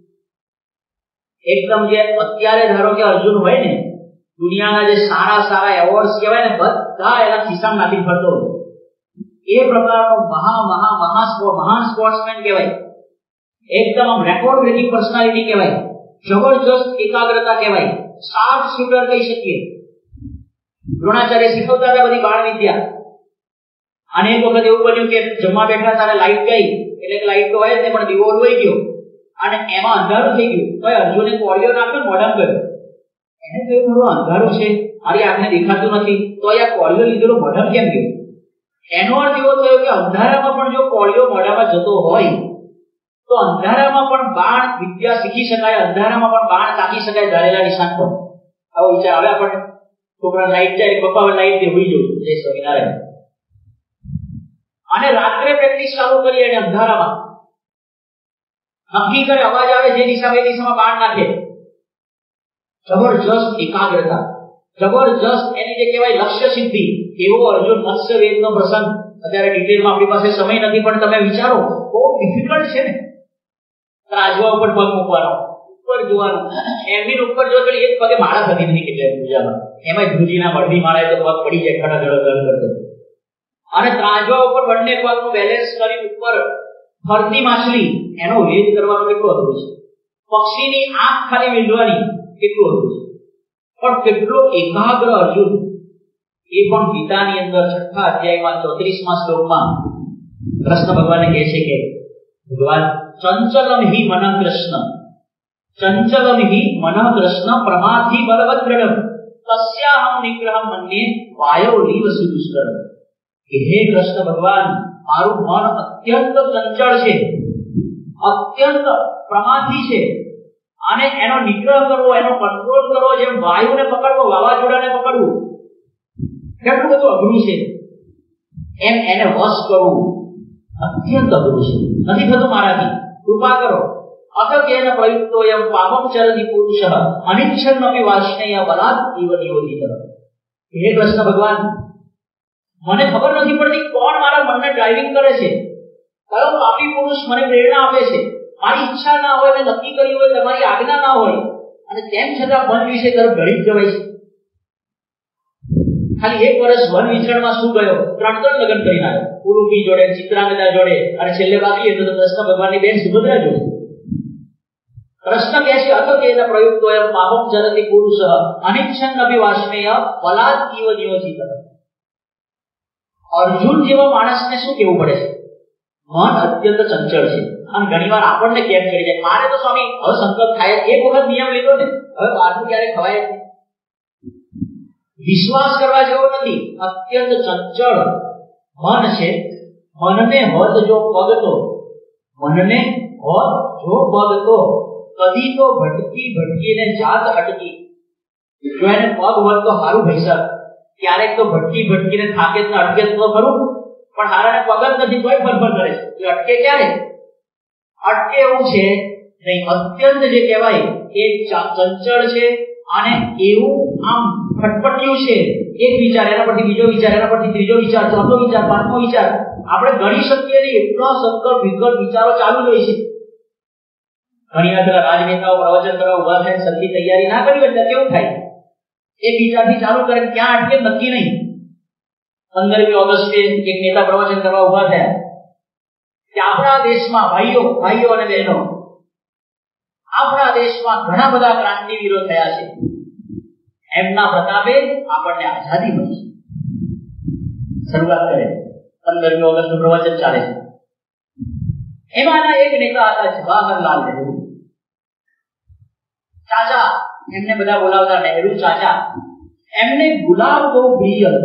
એકદમ જે અત્યારે ધારો કે અર્જુન હોય ને, દુનિયાના જે સારા સારા એવોર્ડ્સ કહેવાય ને, બધા એના ખિસ્સામાં નાખી ફરતો હોય. એ પ્રકારનો મહા મહા મહા મહાન સ્પોર્ટ્સમેન કહેવાય. એકદમ આમ રેકોર્ડ બ્રેકિંગ પર્સનાલિટી કહેવાય. જબરજસ્ત એકાગ્રતા કહેવાય. શાર્પ શૂટર કહી શકીએ. દ્રોણાચાર્ય શીખવતા હતા બધી બાળ વિદ્યા. અને એક વખત એવું બન્યું કે જમવા બેઠા તારે લાઈટ ગઈ, એટલે કે લાઈટ તો હોય જ ને પણ દીવો ઓલવાઈ ગયો અને એમાં અંધારું થઈ ગયું. તો અર્જુને કોળિયો નાખ્યો, મોઢામાં ગયો. એને કહ્યું થોડું અંધારું છે, મારી આંખને દેખાતું નથી, તો આ કોળિયો લીધેલો મોઢામાં કેમ ગયો? એનો અર્થ એવો થયો કે અંધારામાં પણ જો કોળિયો મોઢામાં જતો હોય તો અંધારામાં પણ બાણ વિદ્યા શીખી શકાય, અંધારામાં પણ બાણ તાકી શકાય, ધારેલા નિશાન પર. આવો વિચાર આવે આપણને. છોકરા લાઈટ જાય, પપ્પા લાઈટ દે, હોઈ જવું. જય સ્વામિનારાયણ. અને રાત્રે પ્રેક્ટિસ ચાલુ કરી અને અંધારામાં નક્કી કરે, અવાજ આવે જે દિશામાં એ દિશામાં બાણ નાખે. જબરજસ્ત એકાગ્રતા, જબરજસ્ત એની જે કહેવાય લક્ષ્ય સિદ્ધિ. એવો અર્જુન મત્સ્ય વેદનો પ્રસંગ અત્યારે ડિટેલમાં આપણી પાસે સમય નથી, પણ તમે વિચારો બહુ ડિફિકલ્ટ છે ને. રાજવા ઉપર પગ મૂકવાનો, ઉપર જોવાનું, એમની ઉપર જો તો એક પગે માળા થતી નથી કેટલાય પૂજામાં. એમાં ધ્રુજીના વડવી માળાએ તો પગ પડી જાય, ખડા ધડ ધડ કરતો. અને ત્રાજવા ઉપર બંને પગનું બેલેન્સ કરી ઉપર ફરતી માછલી, એનો વેદ કરવાનો કેટલો અઘરો છે. પક્ષીની આંખ ખાલી વીંધવાની કેટલું અઘરું છે. પણ કેટલો એકાગ્ર અર્જુન, એ પણ ગીતાની અંદર છઠ્ઠા અધ્યાયમાં ચોત્રીસમા શ્લોકમાં કૃષ્ણ ભગવાને કહે છે કે ભગવાન ચંચલમ હિ મન કૃષ્ણ ચંચલમ હિ મન કૃષ્ણ પ્રમાધિ બલવત દ્રઢમ તસ્યાહમ નિગ્રહમ મન્યે વાયો લીવ સુદુષ્કરમ. કે હે કૃષ્ણ ભગવાન, મારું મન અત્યંત ચંચળ છે, અત્યંત પ્રમાદી છે, અને એનો નિગ્રહ કરવો, એનો કંટ્રોલ કરવો, જેમ વાયુને પકડવો, વાવાઝોડાને પકડવું કેટલું બધું અઘરું છે, એમ એને વશ કરવું અત્યંત અઘરું છે. નથી થતું મારાથી, કૃપા કરો. અથ કેન પ્રયુક્તોયમ પાપમ ચરતિ પુરુષઃ અનિચ્છન્નપી વાર્ષ્ણેય બલાદ ઇવ નિયોજિતઃ. હે કૃષ્ણ ભગવાન, મને ખબર નથી પડતી કોણ મારા મનને ડ્રાઇવિંગ કરે છે, કયો પાપી પુરુષ મને પ્રેરણા આપે છે. મારી ઈચ્છા ના હોય, મેં નક્કી કર્યું હોય, તમારી આજ્ઞા ના હોય, અને તેમ છતાં વન વિશે તરફ ઢળી જ જવાય છે. ખાલી એક વર્ષ વન વિચરણમાં શું ગયો, ત્રણ ત્રણ લગ્ન કરીને આવ્યો, ઉલુપી જોડે, ચિત્રાંગદા જોડે, અને છેલ્લે બાકી હતું તો કૃષ્ણ ભગવાનની બેન સુભદ્રા જોડે. કૃષ્ણ કહે છે અથ કેન પ્રયુક્તોયમ પાપમ ચરતિ પુરુષઃ અનિચ્છન્નપી વાર્ષ્ણેય બલાદ ઇવ નિયોજિતઃ. અર્જુન જેવા માણસને શું કહેવું પડે છે? મન અત્યંત ચંચળ છે. અને ઘણીવાર આપણને કેમ કરી જાય, મારે તો સ્વામી હવે સંકલ્પ થાય, એક વખત નિયમ લીધો ને, હવે બહારનું ક્યારે ખવાય. વિશ્વાસ કરવા જેવો નથી, અત્યંત ચંચળ મન છે. મનને હોત જો પગતો, મનને હોત જો પગતો, કદી તો ભટકી ભટકીને જાત અટકી. જો એને પગ હોત તો સારું ભાઈ સાહેબ, ક્યારેક તો ભટકી ભટકીને થાકે જ અટકે તો ખરું, પણ હારાને પગ જ નથી, કોઈ ફરફર કરે છે. એ અટકે ક્યારે? અટકે એવું છે નહીં. અત્યંત જે કહેવાય એ ચંચળ છે, અને એવું આમ ફટફટ્યું છે. એક વિચાર, એના પરથી બીજો વિચાર, એના પરથી ત્રીજો વિચાર, ચોથો વિચાર, પાંચમો વિચાર, આપણે ગણી શકીએ નહીં એટલા સક્કર વિકટ વિચારો ચાલુ જ હોય છે. ઘણી વાર પેલા રાજનેતાઓ પ્રવચન કરવા ઉભા થાય, સરખી તૈયારી ના કરી એટલે કેવું થાય, એક વિચારથી ચાલુ કરે, ક્યાં અટકે નક્કી નહીં. પંદરમી ઓગસ્ટે એક નેતા પ્રવચન કરવા ઉભા થયા કે આપણા દેશમાં ભાઈઓ ભાઈઓ અને બહેનો, આપણા દેશમાં ઘણા બધા ક્રાંતિવીરો થયા છે, એમના પ્રતાપે આપણને આઝાદી મળી છે. શરૂઆત કરે, પંદરમી ઓગસ્ટનું પ્રવચન ચાલે છે. એમાંના એક નેતા હતા જવાહરલાલ નહેરુ. ચાચા એમને બધા બોલાવતા નહેરુ ચાચા. એમને ગુલાબ બહુ પ્રિય હતો.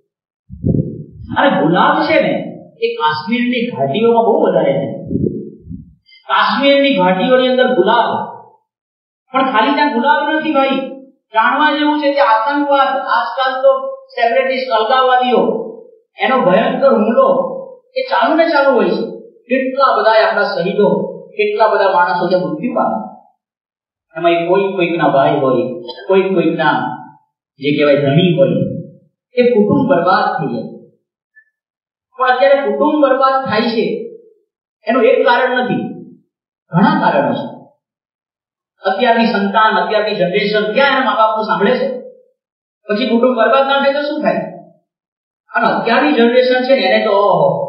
અને ગુલાબ છે ને એ કાશ્મીરની ઘાટીઓમાં બહુ વધારે છે. કાશ્મીરની ઘાટીઓની અંદર ગુલાબ, પણ ખાલી ત્યાં ગુલાબ નથી ભાઈ, જાણવા જેવું છે કે આતંકવાદ, આજકાલ તો સેપરેટિસ્ટ અલગાવવાદીઓ, એનો ભયંકર હુમલો એ ચાલુ ને ચાલુ હોય છે. કેટલા બધા આપણા શહીદો, કેટલા બધા માણસો જે મૃત્યુ પામે, એમાં કોઈ કોઈકના ભાઈ હોય, કોઈ કોઈકના જે કહેવાય ધણી હોય, એ કુટુંબ બરબાદ થઈ જાય. પણ અત્યારે કુટુંબ બરબાદ થાય છે એનું એક કારણ નથી, ઘણા કારણો છે. અત્યારની સંતાન, અત્યારની જનરેશન ક્યાં એના મા બાપનું સાંભળે છે? પછી કુટુંબ બરબાદ ના થાય તો શું થાય? અને અત્યારની જનરેશન છે ને એને તો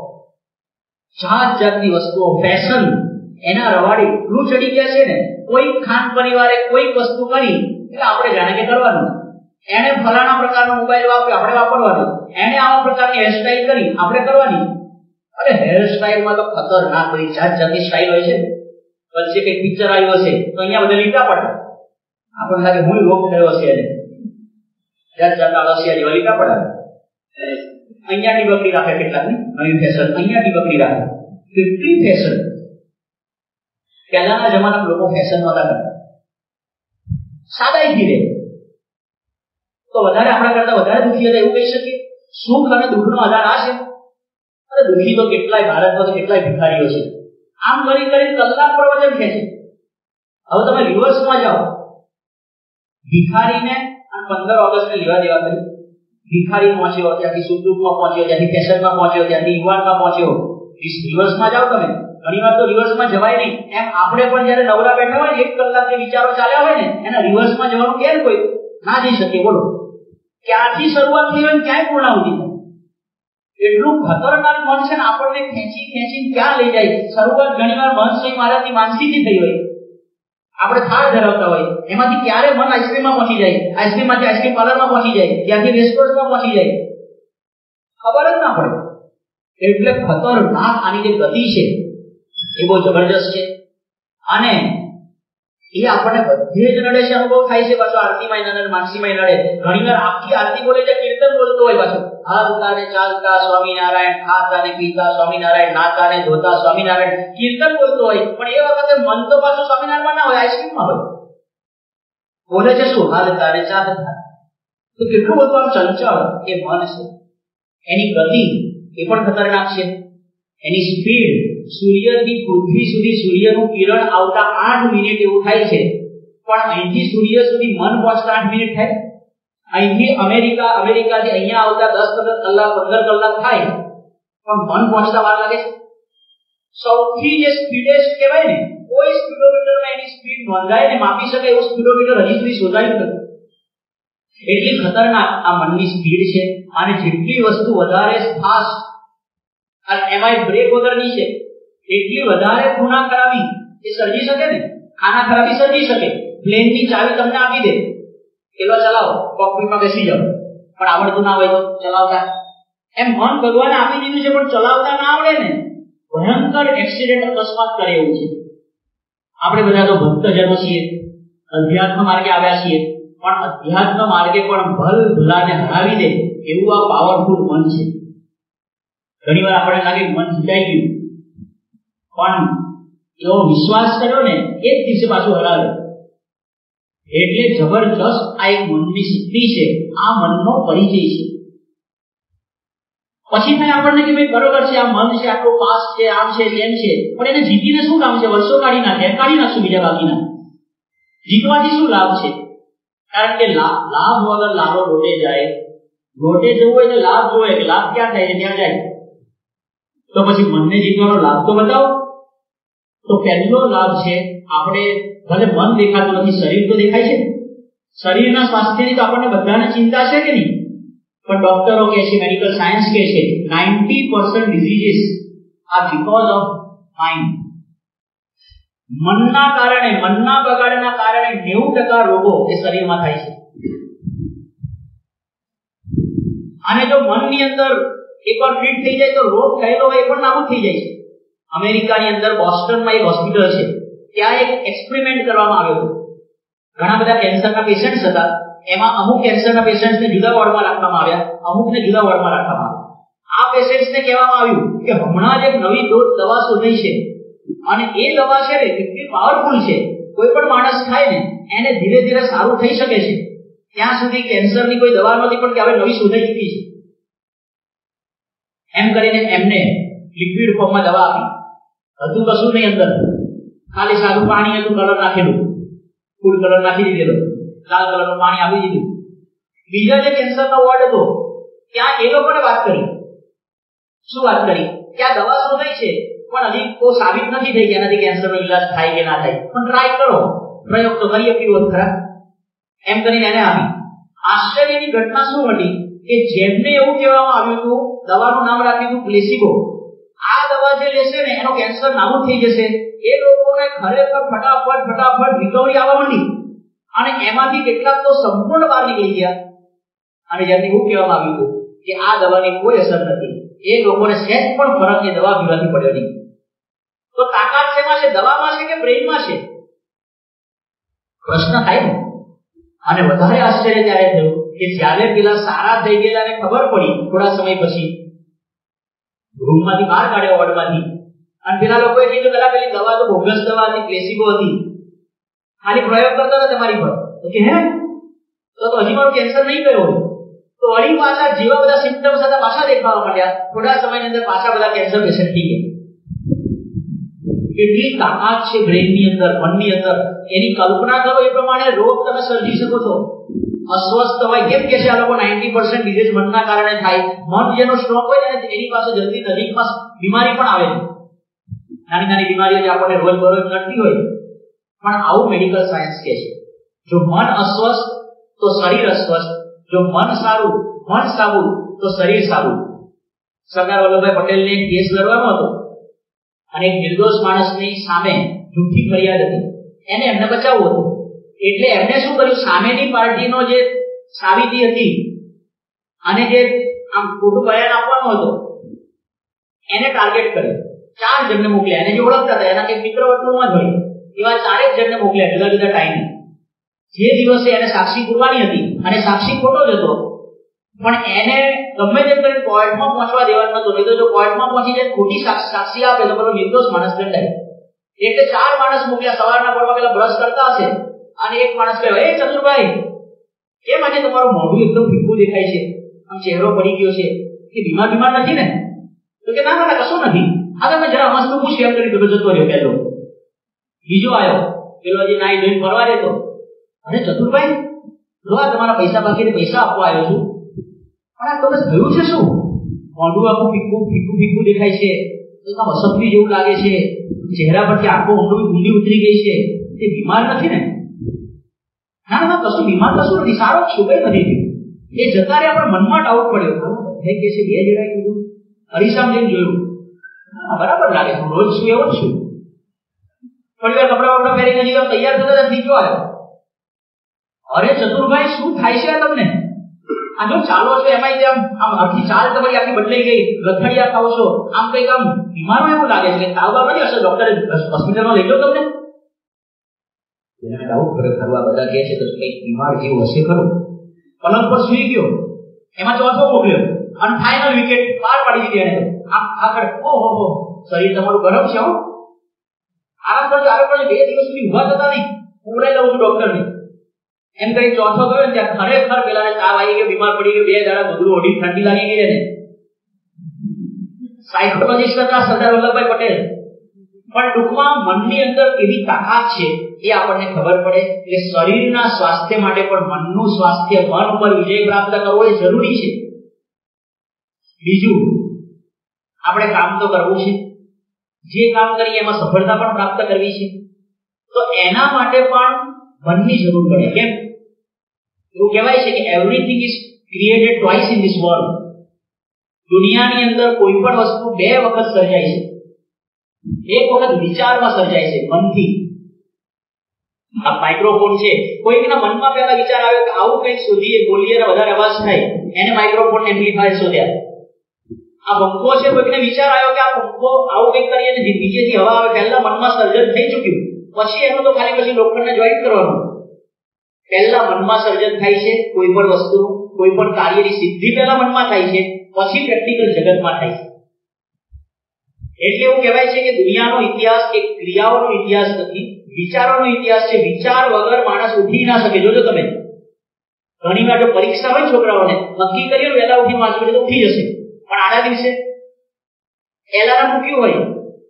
જાત જાતની વસ્તુઓ, ફેશન, એના રવાડે એટલું ચડી ગયા છે ને, કોઈ ખાન પરિવારે કોઈક વસ્તુ કરી એટલે આપણે જાણે કે કરવાનું, એને ફલાણા પ્રકારનો મોબાઈલ વાપર્યો આપણે વાપરવાનો, એને આવા પ્રકારની હેરસ્ટાઈલ કરી આપણે કરવાની. અરે હેરસ્ટાઈલમાં તો ખતરનાક બધી જાત જાતની સ્ટાઈલ હોય છે. વચ્ચે કઈ પિક્ચર આવ્યો છે તો અહીંયા બધા લીટા પડે, આપણને લાગે હું રોગ થયો છે, એને જાત જાતના લસિયા જેવા લીટા પડે. અહીંયાથી બકરી રાખે, કેટલાકની નવી ફેશન અહીંયાથી બકરી રાખે, કેટલી ફેશન. પહેલાના જમાના લોકો ફેશન નહોતા કરતા, સાદાઈથી રહે તો વધારે આપણા કરતા વધારે દુઃખી હતા એવું કહી શકીએ. સુખ અને દુઃખનો આધાર આ છે. અરે દુઃખી તો કેટલાય ભારતમાં તો કેટલાય ભિખારીઓ છે. આમ કરી કરી કલાક પ્રવચન ખેંચે. હવે તમે રિવર્સમાં જાઓ, ભિખારીને અને પંદર ઓગસ્ટને લેવા દેવા કરી. ભિખારી પહોંચ્યો ત્યાંથી સુખ દુઃખમાં પહોંચ્યો, ત્યાંથી ફેશનમાં પહોંચ્યો, ત્યાંથી યુવાનમાં પહોંચ્યો. રિવર્સમાં જાઓ તમે, ઘણી વાર તો રિવર્સમાં જવાય નહીં. એમ આપણે પણ જયારે નવરા બેઠા હોય ને, એક કલાક જે વિચારો ચાલ્યા હોય ને, એના રિવર્સમાં જવાનું કેમ કોઈ ના જઈ શકે? બોલો, ક્યાંથી શરૂઆત થઈ હોય ક્યાંય પૂર્ણાહુતિ થાય. એટલું ખતરનાક મન છે ને, આપણને ખેંચી ખેંચી ક્યાં લઈ જાય. શરૂઆત ઘણી વાર મહંત સ્વામી મહારાજની માનસીથી થઈ હોય, આપણે થાળ ધરાવતા હોય, એમાંથી ક્યારે મન આઈસ્ક્રીમમાં પહોંચી જાય, આઈસ્ક્રીમમાંથી આઈસ્ક્રીમ પાર્લરમાં પહોંચી જાય, ત્યાંથી રેસ્ટોરન્ટમાં પહોંચી જાય, ખબર જ ના પડે. એટલે ખતરનાક આની જે ગતિ છે એ બહુ જબરજસ્ત છે. અને એ આપણને બધે જ નડે છે, અનુભવ થાય છે. પાછો આરતીમાં નડે, માનસીમાં નડે. ઘણી વાર આખી આરતી બોલે છે, કીર્તન બોલતો હોય, પાછું હાલતા ને ચાલતા સ્વામિનારાયણ, ખાતા ને પીતા સ્વામિનારાયણ, નાતા ને ધોતા સ્વામિનારાયણ, કીર્તન બોલતો હોય, પણ એ વખતે મન તો પાછું સ્વામિનારાયણમાં ના હોય, આઈસ્ક્રીમમાં હોય. બોલે છે શું? હાલતા ને ચાલતા. તો કેટલું બધું આમ ચંચળ એ મન છે. એની ગતિ એ પણ ખતરનાક છે. એની સ્પીડ, સૂર્યથી પૃથ્વી સુધી સૂર્યનું કિરણ આવતા આઠ મિનિટ એવું થાય છે, પણ અહીંથી સૂર્ય સુધી મન પહોંચતા આઠ મિનિટ થાય. અહીંથી અમેરિકા, અમેરિકાથી અહીંયા આવતા દસ કલાક પંદર કલાક થાય, પણ મન પહોંચતા વાર લાગે છે. સૌથી જે સ્પીડેસ્ટ કહેવાય ને, કોઈ સ્પીડોમીટરમાં એની સ્પીડ નોંધાય ને માપી શકે એવું સ્પીડોમીટર હજી સુધી શોધાયું નથી. એટલી ખતરનાક આ મનની સ્પીડ છે. અને જેટલી વસ્તુ વધારે ફાસ્ટ અને એમાં બ્રેક વગરની છે, એટલી વધારે ખૂણા ખરાબી એ સર્જી શકે ને. ખાના ખરાબી સર્જી શકે. પ્લેનની ચાવી તમને આપી દે, એલો ચલાવો, કોકપીટમાં બેસી જાઓ, પણ આવડતું ના હોય તો ચલાવતા. એમ મન ભગવાને આપી દીધું છે, પણ ચલાવતા ના આવડે ને, ભયંકર એક્સિડન્ટ, અકસ્માત કરે એવું છે. આપણે બધા તો ભક્ત જનો છીએ, અધ્યાત્મ માર્ગે આવ્યા છીએ, પણ અધ્યાત્મ માર્ગે પણ ભલ ભલાને હરાવી દે એવું આ પાવરફુલ મન છે. ઘણી વાર આપણને લાગે મન જીતાઈ ગયું, પણ એવો વિશ્વાસ કર્યો ને એ જ દિવસે પાછું હરાવે. એટલે જબરજસ્ત આ એક મનની શક્તિ છે, આ મનનો પરિચય છે. પછી થાય આપણને કે ભાઈ બરોબર છે, આ મન છે, આટલો પાસ છે, આમ છે, તેમ છે, પણ એને જીતીને શું કામ છે? વર્ષો કાઢી નાખે, કાઢી નાખશું બીજા બાકીના. જીતવાથી શું લાભ છે? કારણ કે લાભ વગર લાભો લોટે જાય. લોટે જવું હોય તો લાભ જોવે કે લાભ ક્યાં થાય છે ત્યાં જાય. તો પછી મનને જીતવાનો લાભ તો બતાવો. તો પહેલો લાભ છે, આપણે ભલે મન દેખાતું નથી, શરીર તો દેખાય છે. શરીરના સ્વાસ્થ્યની તો આપણને બધાને ચિંતા છે કે નહીં? પણ ડોક્ટરો કહે છે, મેડિકલ સાયન્સ કહે છે, ninety percent diseases are because of mind. મનના કારણે, મનના બગાડના કારણે નેવું ટકા રોગો એ શરીરમાં થાય છે. અને જો મનની અંદર એકવાર ફિટ થઈ જાય તો રોગ થયેલો હોય એ પણ નાબૂદ થઈ જાય છે. અમેરિકાની અંદર બોસ્ટનમાં એક હોસ્પિટલ છે, ત્યાં એક એક્સપેરિમેન્ટ કરવામાં આવ્યો હતો. ઘણા બધા કેન્સરના પેશન્ટ્સ હતા, એમાં અમુક કેન્સરના પેશન્ટ્સને જુદા વોર્ડમાં રાખવામાં આવ્યા, અમુકને જુદા વોર્ડમાં રાખવામાં આવ્યા. આ પેશન્ટ્સને કહેવામાં આવ્યું કે હમણાં જ એક નવી દવા શોધાઈ છે, અને એ દવા છે ને કેટલી પાવરફુલ છે, કોઈ પણ માણસ ખાય ને એને ધીરે ધીરે સારું થઈ શકે છે. ત્યાં સુધી કેન્સરની કોઈ દવા નથી, પણ હવે નવી શોધાઈ ચૂકી છે. એમ કરીને એમને લિક્વિડ ફોર્મમાં દવા આપી. હતું કશું નહીં અંદર, ખાલી સાદું પાણી હતું, કલર નાખેલું, ફૂડ કલર નાખી દીધેલો, લાલ કલરનું પાણી આપી દીધું. બીજા જે કેન્સરનો વોર્ડ હતો ત્યાં એ લોકોને વાત કરી. શું વાત કરી? કે આ દવા શોધાઈ છે, પણ હજી કોઈ સાબિત નથી થઈ કે એનાથી કેન્સરનો ઈલાજ થાય કે ના થાય, પણ ટ્રાય કરો, પ્રયોગ તો કરીએ પીવો ખરા. એમ કરીને એને આપી. આશ્ચર્યની ઘટના શું હતી કે જેમને એવું કહેવામાં આવ્યું હતું, દવાનું નામ રાખ્યું હતું પ્લેસિબો, આ દવા જે લેશે ને એનો કેન્સર નાબૂદ થઈ જશે, એ લોકોને ખરેખર ફટાફટ ફટાફટ રિકવરી આવવા માંડી. અને એમાંથી કેટલાક તો સંપૂર્ણ બહાર નીકળી ગયા. અને જેમને એવું કહેવામાં આવ્યું હતું કે આ દવાની કોઈ અસર નથી, એ લોકોને સહેજ પણ ફરક એ દવા પીવાથી પડ્યો નહીં. તો તાકાત શેમાં છે? દવામાં છે કે બ્રેઇનમાં છે? પ્રશ્ન થાય ને. અને વધારે આશ્ચર્ય ત્યારે થયું કે જ્યારે પેલા સારા થઈ ગયેલાને ખબર પડી થોડા સમય પછી, રૂમમાંથી બહાર કાઢ્યા વોર્ડમાંથી, અને પેલા લોકોએ કીધું પેલા પેલી દવા તો બોગસ દવા હતી, પ્લેસિબો હતી, ખાલી પ્રયોગ કરતા હતા તમારી પર. તો કે હે તો તો હજી મારું કેન્સર નહીં ગયો. તો વળી પાછા જેવા બધા સિમ્પટમ્સ હતા પાછા દેખાવા માંડ્યા. થોડા સમયની અંદર પાછા બધા કેન્સર પેશન્ટ થઈ ગયા. કેટલી તાકાત છે બ્રેઇનની અંદર, મનની અંદર. એની કલ્પના કરો એ પ્રમાણે રોગ તમે સર્જી શકો છો. અસ્વસ્થ હોય કેમ કે છે આ લોકો નાઇન્ટી પર્સન્ટ ડિઝીઝ મનના કારણે થાય. મન જેનો સ્ટ્રોંગ હોય ને એની પાસે જલ્દી નજીકમાં બીમારી પણ આવે છે. નાની નાની બીમારીઓ જે આપણને રોજ બરોજ નડતી હોય. પણ આવું મેડિકલ સાયન્સ કહે છે, જો મન અસ્વસ્થ તો શરીર અસ્વસ્થ, જો મન સારું, મન સારું તો શરીર સારું. સરદાર વલ્લભભાઈ પટેલને એક કેસ લડવાનો હતો, અને એક નિર્દોષ માણસની સામે જૂઠી ફરિયાદ હતી એને એમને બચાવવું હતું. એટલે એમને શું કર્યું, સામેની પાર્ટીનો જે સાબિતી હતી અને જે આમ ખોટું બયાન આપવાનું હતું એને ટાર્ગેટ કર્યું. ચાર જણને મોકલ્યા, એને જે ઓળખતા હતા એના કંઈક મિત્ર વર્તુળમાં જ હોય એવા ચારેક જણને મોકલ્યા જુદા જુદા ટાઈમે. જે દિવસે એને સાક્ષી પૂરવાની હતી અને સાક્ષી ખોટો જ હતો, પણ એને ગમે તેમ કરીને કોર્ટમાં પહોંચવા દેવાનો નતો. નહીં તો જો કોર્ટમાં પહોંચી જાય ખોટી સાક્ષી આપે તો પેલો નિર્દોષ માણસ દંડાય. એટલે ચાર માણસ મોકલ્યા. સવારના પરમાં પેલા બ્રશ કરતા હશે અને એક માણસ કહ્યો, એ ચતુરભાઈ, કેમ આજે તમારું મોઢું એકદમ ફીકું દેખાય છે, આમ ચહેરો પડી ગયો છે, કે બીમાર બીમાર નથી ને? તો કે ના ના કશું નથી, આ તમે જરા મસ્ત પૂછ એમ કરી જતો રહ્યો. પહેલો બીજો આવ્યો, પેલો હજી નાઈ ધોઈને ફરવા રહેતો, અરે ચતુરભાઈ, લો આ તમારા પૈસા બાકી પૈસા આપવા આવ્યો છું, પણ આ તમે થયું છે શું? મોઢું આખું ફીકું ફીકું ફીકું દેખાય છે, અસભ્ય જેવું લાગે છે, ચહેરા પરથી આંખો ઊંડી ઊંડી ઉતરી ગઈ છે, એ બીમાર નથી ને? ના ના કશું બીમાર કશું નથી, સારો છું, કઈ નથી. એ જતા રહ્યા પણ મનમાં ડાઉટ પડ્યો. થઈ કે છે બે જણાએ કીધું, અરીસામ જઈને જોયું, બરાબર લાગે છે, રોજ શું એવો જ છું. થોડી વાર કપડા વપડા પહેરીને જીવન તૈયાર થતા નીચો આવ્યો. અરે ચતુરભાઈ, શું થાય છે આ તમને? આ જો ચાલો છો એમાં આમ આમ આખી ચાલ તમારી આખી બદલાઈ ગઈ, ગથડિયા ખાવ છો, આમ કઈક આમ બીમાર એવું લાગે છે કે તાવ બાવ નથી હશે, ડોક્ટરે હોસ્પિટલમાં લઈ જાઓ તમને. એને ડાઉટ કરે, ખરું બધા કહે છે તો કઈક બીમાર જેવું હશે ખરું. પલંગ પર સુઈ ગયો, એમાં ચોથો મોકલ્યો અને ફાઇનલ વિકેટ પાર પાડી દીધી એને. આમ આગળ ઓહો હો, શરીર તમારું ગરમ છે, હો આરામ કરજો, આરામ કરજો, બે દિવસ સુધી ઉભા થતા નહીં, ઉભરાઈ લઉં છું ડોક્ટરને એમ કરી ચોથો ગયો ને ત્યાં ખરેખર પેલાને તાવ આવી ગયો, બીમાર પડી ગયો, બે દાડા ગોદડું ઓઢી ઠંડી લાગી ગઈ એને. સાયકોલોજીસ્ટ હતા સરદાર વલ્લભભાઈ પટેલ. પણ ટૂંકમાં મનની અંદર કેવી તાકાત છે એ આપણને ખબર પડે. એટલે શરીરના સ્વાસ્થ્ય માટે પણ મનનું સ્વાસ્થ્ય, મન ઉપર વિજય પ્રાપ્ત કરવો એ જરૂરી છે. બીજું, આપણે કામ તો કરવું છે, જે કામ કરીએ એમાં સફળતા પણ પ્રાપ્ત કરવી છે, તો એના માટે પણ મનની જરૂર પડે. કેમ? એવું કહેવાય છે કે everything is created twice in this world. દુનિયાની અંદર કોઈ પણ વસ્તુ બે વખત સર્જાય છે. એક વખત વિચારમાં સર્જાય છે, મનથી. આ માઇક્રોફોન છે, કોઈકના મનમાં પહેલા વિચાર આવ્યો કે આવું કંઈક શોધીએ, બોલીએ અને વધારે અવાજ થાય, એને માઇક્રોફોન એમ્પ્લીફાયર શોધ્યા. આ પંખો છે, કોઈકને વિચાર આવ્યો કે આ પંખો આવું કંઈક કરીએ ને નીચેથી હવા આવે, પહેલા મનમાં સર્જન થઈ ચૂક્યું, પછી એનું તો ખાલી પછી ડોક્ટરને જોઈન કરવાનું. પહેલા મનમાં સર્જન થાય છે કોઈ પણ વસ્તુનું, કોઈ પણ કાર્યની સિદ્ધિ પહેલા મનમાં થાય છે, પછી પ્રેક્ટિકલ જગતમાં થાય છે. એટલે એવું કહેવાય છે કે દુનિયાનો ઇતિહાસ એક ક્રિયાઓનો ઇતિહાસ નથી, વિચારોનો ઇતિહાસ છે. વિચાર વગર માણસ ઉઠી ના શકે. જોજો તમે ઘણી વાર જો પરીક્ષા હોય છોકરાઓને, નક્કી કર્યું વહેલા ઉઠી વાંચવું તો ઉઠી જશે, પણ આના દિવસે એલાર્મ મૂક્યું હોય,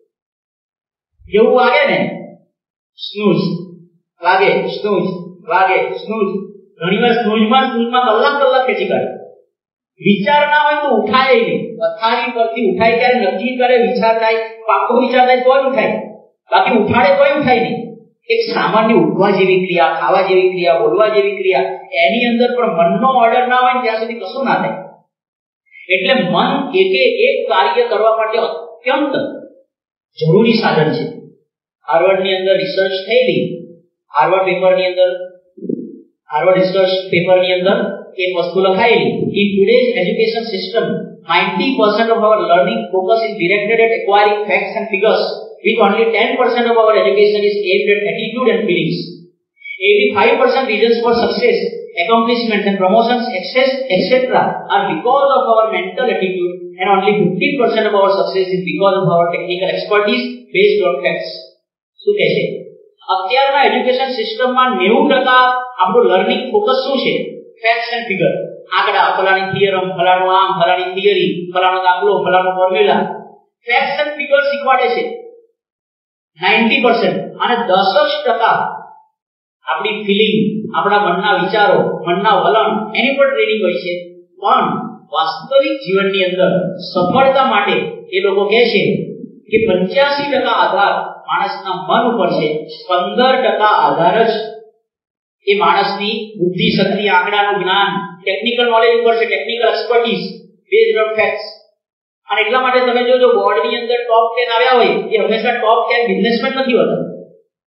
જેવું વાગે ને સ્નૂઝ વાગે, સ્નૂઝ વાગે, સ્નૂઝ, ઘણી વાર સ્નૂઝમાં સ્નૂઝમાં કલાક કલાક ખેંચી કાઢે. વિચાર ના હોય તો ઉઠાય નહીં. પથારી પરથી ઉઠાય ત્યારે નક્કી કરે, વિચાર થાય, પાકો વિચાર થાય તો જ ઉઠાય, બાકી ઉઠાડે તોય ઉઠાય નહીં. એક સામાન્ય ઉઠવા જેવી ક્રિયા, ખાવા જેવી ક્રિયા, બોલવા જેવી ક્રિયા, એની અંદર પણ મનનો ઓર્ડર ના હોય ત્યાં સુધી કશું ના થાય. એટલે મન એકે એક કાર્ય કરવા માટે અત્યંત જરૂરી સાધન છે. હાર્વર્ડની અંદર રિસર્ચ થયેલી, હાર્વર્ડ પેપરની અંદર હાર્વર્ડ રિસર્ચ પેપરની અંદર એક વસ્તુ લખાયેલી, in today's education system ninety percent of our learning focus is directed at acquiring facts and figures, with only ten percent of our education is aimed at attitude and feelings. eighty-five percent reasons for success, accomplishments and promotions, success, et cetera are because of our mental attitude, and only fifteen percent of our success is because of our technical expertise based on facts. શું કહે છે? અત્યારના એજ્યુકેશન સિસ્ટમમાં નેવું ટકા આપણું લર્નિંગ ફોકસ શું છે? ફેક્ટ્સ એન્ડ ફિગર, આંકડા, ફલાણી થિયરમ, ફલાણું આમ, ફલાણી થિયરી, ફલાણો દાખલો, ફલાણો ફોર્મ્યુલા. ફેક્ટ્સ એન્ડ ફિગર શીખવાડે છે નવ્વાણું ટકા, અને દસ ટકા આપણી ફિલિંગ, આપણા મનના વિચારો, મનના વલણ, એની પર ટ્રેનિંગ હોય છે. પણ વાસ્તવિક જીવનની અંદર સફળતા માટે એ લોકો કહે છે કે પંચ્યાસી ટકા આધાર માણસના મન ઉપર છે, પંદર ટકા આધાર જ એ માણસની બુદ્ધિ શક્તિ, આંકડાનું જ્ઞાન, ટેકનિકલ નોલેજ ઉપર છે, technical expertise based on facts. અને એટલા માટે તમે જોજો બોર્ડની અંદર ટોપ ટેન આવ્યા હોય એ હંમેશા ટોપ ટેન બિઝનેસમેન નથી હોતા.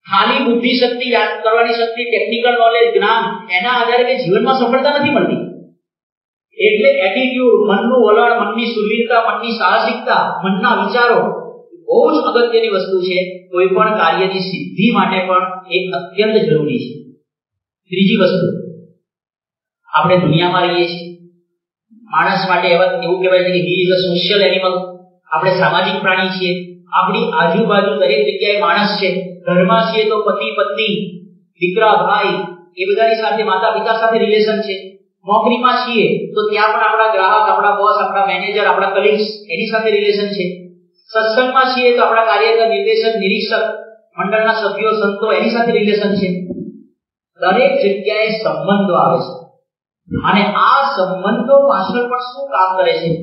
ખાલી બુદ્ધિ શક્તિ, યાદ કરવાની શક્તિ, ટેકનિકલ નોલેજ, જ્ઞાન, એના આધારે કે જીવનમાં સફળતા નથી મળતી. એટલે એટીટ્યુડ, મનનું વલણ, મનની સુરવીરતા, મનની સાહસિકતા, મનના વિચારો બહુ જ અગત્યની વસ્તુ છે. કોઈ પણ કાર્યની સિદ્ધિ માટે પણ એક અત્યંત જરૂરી છે. ત્રીજી વસ્તુ, આપણે દુનિયામાં રહીએ છીએ. માણસ માટે એવું કહેવાય છે કે he is a social animal. આપણે સામાજિક પ્રાણી છીએ. આપણી આજુબાજુ દરેક જગ્યાએ માણસ છે. ઘરમાં છીએ તો પતિ પત્ની, દીકરા ભાઈ, એ બધાની સાથે, માતા પિતા સાથે રિલેશન છે. નોકરીમાં છીએ તો ત્યાં પણ આપણા ગ્રાહક, આપણા બોસ, આપણા મેનેજર, આપણા કલીગ્સ, એની સાથે રિલેશન છે. સત્સંગમાં છીએ તો આપણા કાર્યકર, નિર્દેશક, નિરીક્ષક, મંડળના સભ્યો, સંતો, એની સાથે રિલેશન છે. દરેક જગ્યાએ સંબંધો આવે છે. અને આ સંબંધો પાછળ પણ શું કામ કરે છે?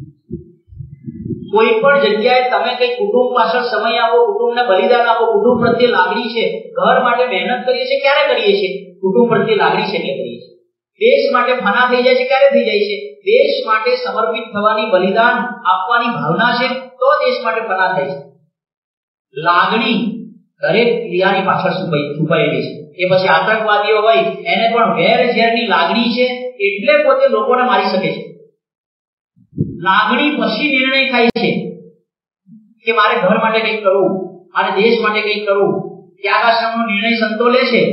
કોઈ પણ જગ્યાએ તમે કઈ કુટુંબ પાછળ સમય આપો, કુટુંબને બલિદાન આપો, કુટુંબ પ્રત્યે લાગણી છે, ઘર માટે મહેનત કરીએ છીએ, ક્યારે કરીએ છીએ? કુટુંબ પ્રત્યે લાગણી છે એટલે કરીએ છીએ. દેશ માટે ફના થઈ જાય છે, ક્યારે થઈ જાય છે? દેશ માટે સમર્પિત થવાની, બલિદાન આપવાની ભાવના છે તો દેશ માટે ફના થાય છે. લાગણી દરેક ક્રિયાની પાછળ છુપાયેલી છે. એ પછી આતંકવાદીઓ હોય, એને પણ વેર ઝેરની લાગણી છે એટલે પોતે લોકોને મારી શકે છે. લાગણી પછી નિર્ણય થાય છે કે મારે ઘર માટે કંઈક કરવું, મારે દેશ માટે કંઈક કરવું. ત્યાગાશ્રમનો નિર્ણય સંતો લે છે.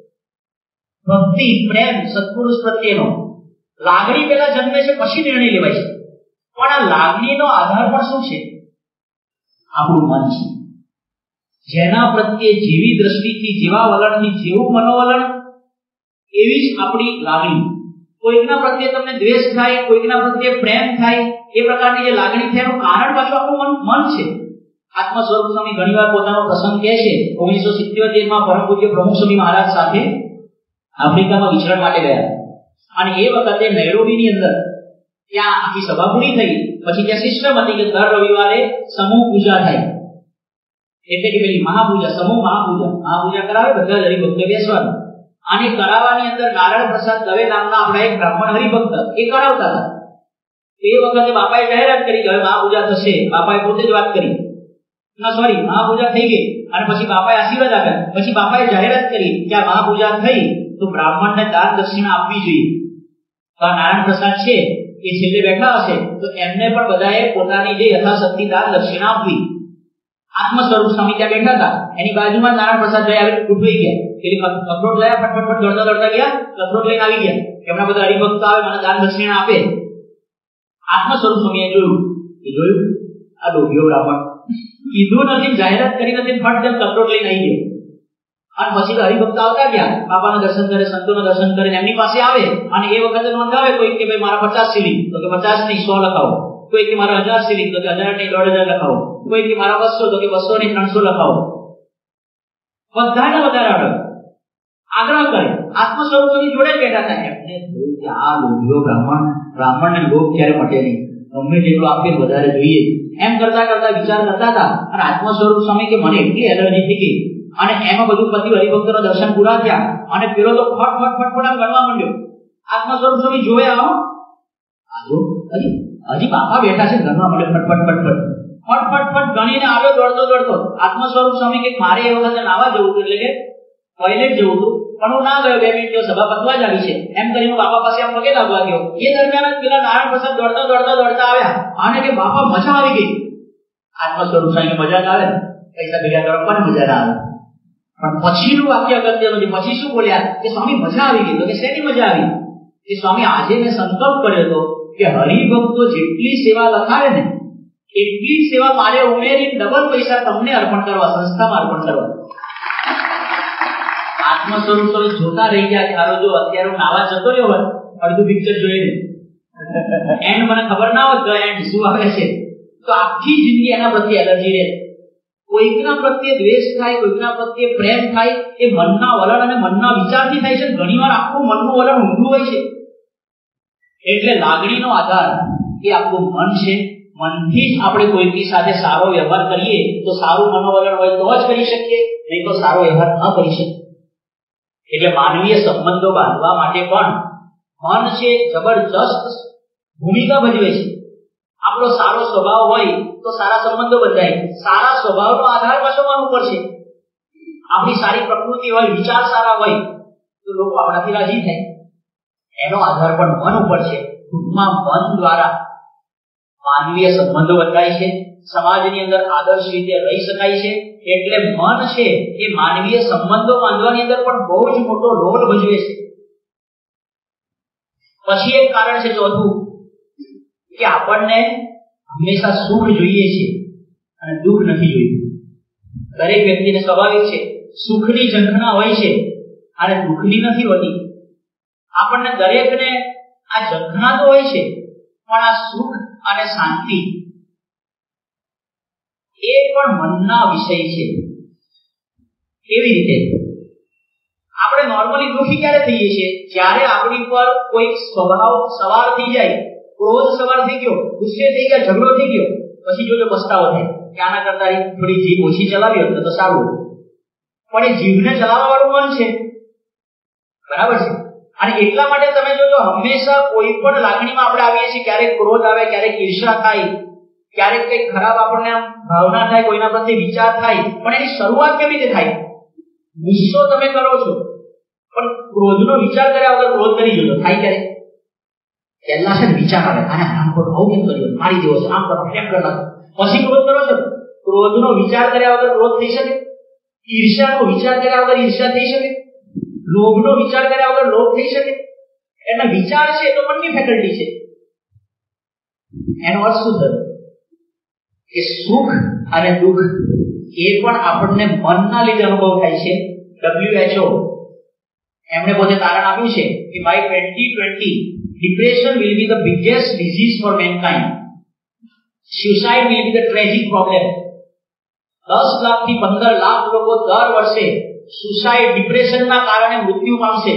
ભક્તિ, પ્રેમ, સત્પુરુષ પ્રત્યેનો લાગણી પેલા જન્મે છે, પછી નિર્ણય લેવાય છે. પણ આ લાગણીનો આધાર પણ શું છે? આપણું મન છે. જેના પ્રત્યે જેવી દ્રષ્ટિથી, જેવા વલણથી, જેવું મનોવલણ, એવી જ આપણી લાગણી. કોઈકના પ્રત્યે તમને દ્વેષ થાય, કોઈકના પ્રત્યે પ્રેમ થાય, એ પ્રકારની જે લાગણી થાય એનું કારણ પાછું આપણું મન છે. આત્મ સ્વરૂપ સ્વામી ઘણીવાર પોતાનો પ્રસંગ કહે છે. ઓગણીસો સિત્યોતેર માં પરમ પૂજ્ય પ્રમુખ સ્વામી મહારાજ સાથે આફ્રિકામાં વિચરણ માટે ગયા. અને એ વખતે નૈરોબીની અંદર ત્યાં આખી સભા પૂરી થઈ પછી ત્યાં સિસ્ટમ હતી કે દર રવિવારે સમૂહ પૂજા થાય. એટલે કે પેલી મહાપૂજા, સમૂહ મહાપૂજા મહાપૂજા કરાવે, બધા જ હરિભક્તો બેસવાનું. અને કરાવવાની અંદર નારાયણ પ્રસાદ દવે નામના આપણા એક બ્રાહ્મણ હરિભક્ત એ કરાવતા હતા. એ વખતે બાપાએ જાહેરાત કરી કે હવે મહાપૂજા થશે. બાપાએ પોતે જ વાત કરી, ના સોરી મહાપૂજા થઈ ગઈ. અને પછી બાપાએ આશીર્વાદ આપ્યા. પછી બાપાએ જાહેરાત કરી કે આ મહાપૂજા થઈ તો બ્રાહ્મણને દાન દક્ષિણા આપવી જોઈએ. તો આ નારાયણ પ્રસાદ છે એ છેલ્લે બેઠા હશે તો એમને પણ બધાએ પોતાની જે યથાશક્તિ દાન દક્ષિણા આપવી. આત્મ સ્વરૂપ સ્વામી ત્યાં બેઠા હતા. એની બાજુમાં નારાયણ પ્રસાદ ભાઈ આવી ઉઠવાઈ ગયા. પેલી કથરોટ લયા, ફટફટ દોડતા દોડતા ગયા, કથરોટ લઈને આવી ગયા. એમના બધા હરિભક્તો આવે, મને દાન દક્ષિણા આપે. આત્મ સ્વરૂપ સ્વામીએ જોયું કે જોયું આ ડોગ્યો બ્રાહ્મણ કીધું નથી, જાહેરાત કરી નથી, ફટ જેમ કથરોટ લઈને આવી ગયો. અને પછી હરિભક્તો આવતા ગયા, બાપાના દર્શન કરે, સંતોના દર્શન કરે, એમની પાસે આવે અને એ વખતે નોંધાવે કોઈ કે ભાઈ મારા પચાસ સિલિંગ, તો કે પચાસ નહીં સો લખાવો. કોઈ કે મારા હજાર સિલિંગ, તો કે હજાર નહીં દોઢ હજાર લખાવો. કોઈ કે મારા બસો, તો કે બસો નહીં ત્રણસો લખાવો. બધાને વધારે આગળ આગ્રહ કરે. આત્મ સ્વરૂપની જોડે બેઠા હતા. એમને જોયું કે આ લોભિયો બ્રાહ્મણ, બ્રાહ્મણને લોભ ક્યારે મટે નહીં, ગમે તેટલો આપીએ વધારે જોઈએ, એમ કરતા કરતા વિચાર કરતા હતા. અને આત્મ સ્વરૂપ સ્વામી કે મને એટલી એલર્જી થઈ ગઈ. અને એમાં બધું પતિ હરિભક્તોના દર્શન પૂરા થયા અને પેલો તો ફટ ફટ ફટફટ આમ ગણવા માંડ્યો. આત્મ સ્વરૂપ સ્વામી જોયા, આવો આજો હજી હજી બાપા બેઠા છે, ગણવા માંડ્યો ફટફટ ફટફટ ફટ ફટ ફટ ગણીને આવ્યો દોડતો દોડતો. આત્મ સ્વરૂપ સ્વામી કે મારે એ વખતે નાવા જવું હતું, એટલે કે ટોયલેટ જવું હતું, પણ હું ના ગયો. બે મિનિટ સભા પતવા જ આવી છે એમ કરીને બાપા પાસે આમ પગે લાગવા ગયો. એ દરમિયાન પેલા નારાયણ પ્રસાદ દોડતા દોડતા દોડતા આવ્યા અને કે બાપા મજા આવી ગઈ. આત્મ સ્વરૂપ સ્વામી મજા ના આવે, પૈસા ભેગા કરવા પણ મજા ના આવે. પણ પછીનું વાક્ય અગત્યનું છે. પછી શું બોલ્યા કે સ્વામી મજા આવી ગઈ. તો કે શેની મજા આવી? કે સ્વામી આજે મેં સંકલ્પ કર્યો હતો કે હરિભક્તો જેટલી સેવા લખાવે ને એટલી સેવા મારે ઉમેરી ડબલ પૈસા તમને અર્પણ કરવા, સંસ્થામાં અર્પણ કરવા. આત્મ સ્વરૂપ સ્વરૂપ જોતા રહી ગયા. ધારો જો અત્યારે હું નાવા જતો રહ્યો હોત, અડધું પિક્ચર જોઈને એન્ડ મને ખબર ના હોત એન્ડ શું આવે છે, તો આખી જિંદગી એના પ્રત્યે એલર્જી રહે. કોઈકના પ્રત્યે દ્વેષ થાય, કોઈકના પ્રત્યે પ્રેમ થાય, એ મનના વલણ અને મનના વિચારથી થાય છે. ઘણીવાર આખું મનનું વલણ ઊંધું હોય છે. એટલે લાગણીનો આધાર એ આપણું મન છે. મનથી જ આપણે કોઈની સાથે સારો વ્યવહાર કરીએ તો સારું મનોવલણ હોય તો જ કરી શકીએ, નહીં તો સારો વ્યવહાર ન કરી શકીએ. એટલે માનવીય સંબંધો બાંધવા માટે પણ મન છે જબરજસ્ત ભૂમિકા ભજવે છે. આપણો સારો સ્વભાવ હોય તો સારા સંબંધો બંધાય. સારા સ્વભાવનો આધાર પાછો મન ઉપર છે. આપણી સારી પ્રકૃતિ હોય, વિચાર સારા હોય તો લોકો આપણાથી રાજી થાય. એનો આધાર પણ મન ઉપર છે. ટૂંકમાં મન દ્વારા માનવીય સંબંધો બંધાય છે, સમાજની અંદર આદર્શ રીતે રહી શકાય છે. એટલે મન છે એ માનવીય સંબંધો બાંધવાની અંદર પણ બહુ જ મોટો રોલ ભજવે છે. પછી એક કારણ છે ચોથું, કે આપણને હંમેશા સુખ જોઈએ છે અને દુઃખ નથી જોઈતું. દરેક વ્યક્તિને સ્વાભાવિક છે સુખની ઝંખના હોય છે અને દુઃખની નથી હોતી. આપણને દરેકને આ ઝંખના તો હોય છે, પણ આ સુખ અને શાંતિ એ પણ મનના વિષય છે. કેવી રીતે? આપણે નોર્મલી દુઃખી ક્યારે થઈએ છીએ? જ્યારે આપણી પર કોઈ સ્વભાવ સવાર થઈ જાય, ક્રોધ સવાર થઈ ગયો, ગુસ્સે થઈ ગયા, ઝઘડો થઈ ગયો, પછી જોજો પસ્તાવો થાય કે આના કરતા થોડી જીભ ઓછી ચલાવી હોત તો સારું. પણ એ જીભને ચલાવવા વાળું મન છે, બરાબર છે. અને એટલા માટે તમે જોજો હંમેશા કોઈ પણ લાગણીમાં આપણે આવીએ છીએ, ક્યારેક ક્રોધ આવે, ક્યારેક ઈર્ષ્યા થાય, ક્યારેક કંઈક ખરાબ આપણને આમ ભાવના થાય, કોઈના પ્રત્યે વિચાર થાય, પણ એની શરૂઆત કેવી રીતે થાય? ગુસ્સો તમે કરો છો, પણ ક્રોધનો વિચાર કર્યા વગર ક્રોધ કરી જજો, થાય ક્યારે? પહેલા છે વિચાર આવે, આને આમ કરો, આવું કેમ કર્યું, મારી દેવો છે, આમ કરો, કેમ કરો, પછી ક્રોધ કરો છો. ક્રોધનો વિચાર કર્યા વગર ક્રોધ થઈ શકે? ઈર્ષ્યાનો વિચાર કર્યા વગર ઈર્ષ્યા થઈ શકે? લોભનો વિચાર કર્યા વગર લોભ થઈ શકે? એટલે વિચાર છે તો મનની ફેકલ્ટી છે. એનો અર્થ શું થયો? કે સુખ અને દુઃખ એ પણ આપણને મનના લીધે અનુભવ થાય છે. ડબલ્યુ એચ ઓ એમણે પોતે તારણ આપ્યું છે કે by twenty twenty depression will be the biggest disease for mankind. Suicide will be the tragic problem. દસ લાખ થી પંદર લાખ લોકો દર વર્ષે સુસાઇડ ડિપ્રેશનના કારણે મૃત્યુ પામશે.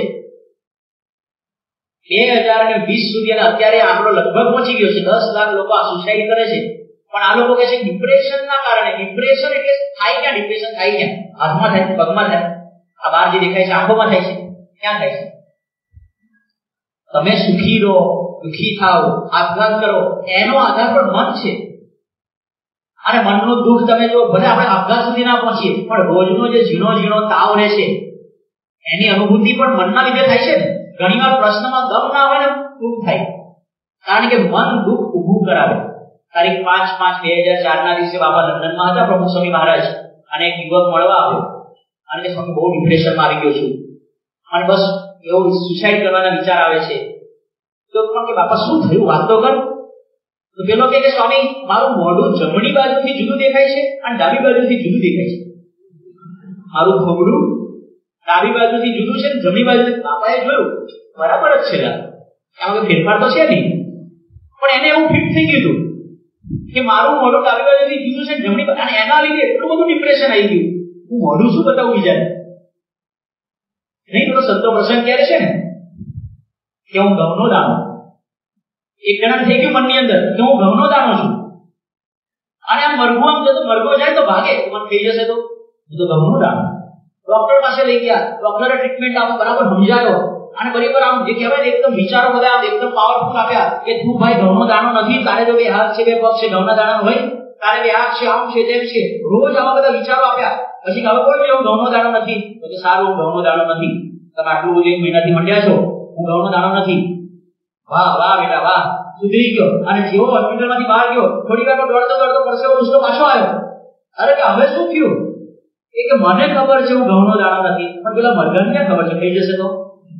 બે હજાર વીસ સુધી અને અત્યારે આંકડો લગભગ પહોંચી ગયો છે. દસ લાખ લોકો આ સુસાઇડ કરે છે. પણ આ લોકો કહે છે ડિપ્રેશનના કારણે. ડિપ્રેશન એટલે થાય ક્યાં? ડિપ્રેશન થાય ક્યાં? હાથમાં થાય, પગમાં થાય, આ બહાર જે દેખાય છે આંખોમાં થાય છે, ક્યાં થાય છે? તમે સુખી રહો, દુઃખી થાઓ, આપઘાત કરો, એનો આધાર પણ મન છે. અને મનનું દુઃખ તમે જો, ભલે આપણે આપઘાત સુધી ના પહોંચીએ, પણ રોજનો જે ઝીણો ઝીણો તાવ રહે છે એની અનુભૂતિ પણ મનના લીધે થાય છે ને. ઘણી વાર પ્રશ્નમાં દમ ના હોય ને દુઃખ થાય, કારણ કે મન દુઃખ ઊભું કરાવે. તારીખ પાંચ પાંચ બે હજાર ચાર ના દિવસે બાબા લંડનમાં હતા પ્રમુખ સ્વામી મહારાજ, અને એક યુવક મળવા આવ્યો અને કે સ્વામી બહુ ડિપ્રેશનમાં આવી ગયો છું અને બસ એવું સુસાઇડ કરવાના વિચાર આવે છે. તો કે બાપા શું થયું, વાત તો કર. તો પેલો કે સ્વામી મારું મોઢું જમણી બાજુથી જુદું દેખાય છે અને ડાબી બાજુથી જુદું દેખાય છે. મારું ખોબડું ડાબી બાજુથી જુદું છે, જમણી બાજુથી. બાપાએ જોયું બરાબર જ છે, આમાં ફેરફાર તો છે નહીં. પણ એને એવું ફિટ થઈ ગયું કે મારું મોઢું ડાબી બાજુથી જુદું છે, જમણી બાજુ, અને એના લીધે એટલું બધું ડિપ્રેશન આવી ગયું. હું મોઢું શું બતાવું બીજાને? નહીં પેલો સંતો પ્રસંગ ક્યારે છે ને કે હું ઘઉંનો દાણો, એક ગણન થઈ ગયું મનની અંદર કે હું ઘઉંનો દાણો છું. અને આમ મરઘો આમ જતો, મરઘો જાય તો ભાગે, મને થઈ જશે તો હું તો ઘઉંનો દાણો. ડોક્ટર પાસે લઈ ગયા, ડોક્ટરે ટ્રીટમેન્ટ આપો, બરાબર સમજાયો, અને બરાબર આમ જે કહેવાય ને એકદમ વિચારો બધા આમ એકદમ પાવરફુલ આપ્યા કે તું ભાઈ ઘઉંનો દાણો નથી, તારે જો બે હાથ છે, બે પગ છે, ઘઉંના દાણા હોય, તારે બે હાથ છે, આમ છે, તેમ છે. રોજ આવા બધા વિચારો આપ્યા. પછી હવે કોઈ એવું ઘઉંનો દાણો નથી, તો કે સારું હું ઘઉંનો દાણો નથી. તમે આટલું બધું એક મહિનાથી મંડ્યા છો, હું ઘઉંનો દાણો નથી. વાહ વાહ બેટા વાહ, સુધરી ગયો. અને જેવો હોસ્પિટલમાંથી બહાર ગયો, થોડી વાર દોડતો દોડતો પરસેવો લૂછતો પાછો આવ્યો. અરે કે હવે શું થયું? એ કે મને ખબર છે હું ઘઉંનો દાણો નથી, પણ પેલા મરઘાને ક્યાં ખબર છે, થઈ જશે તો.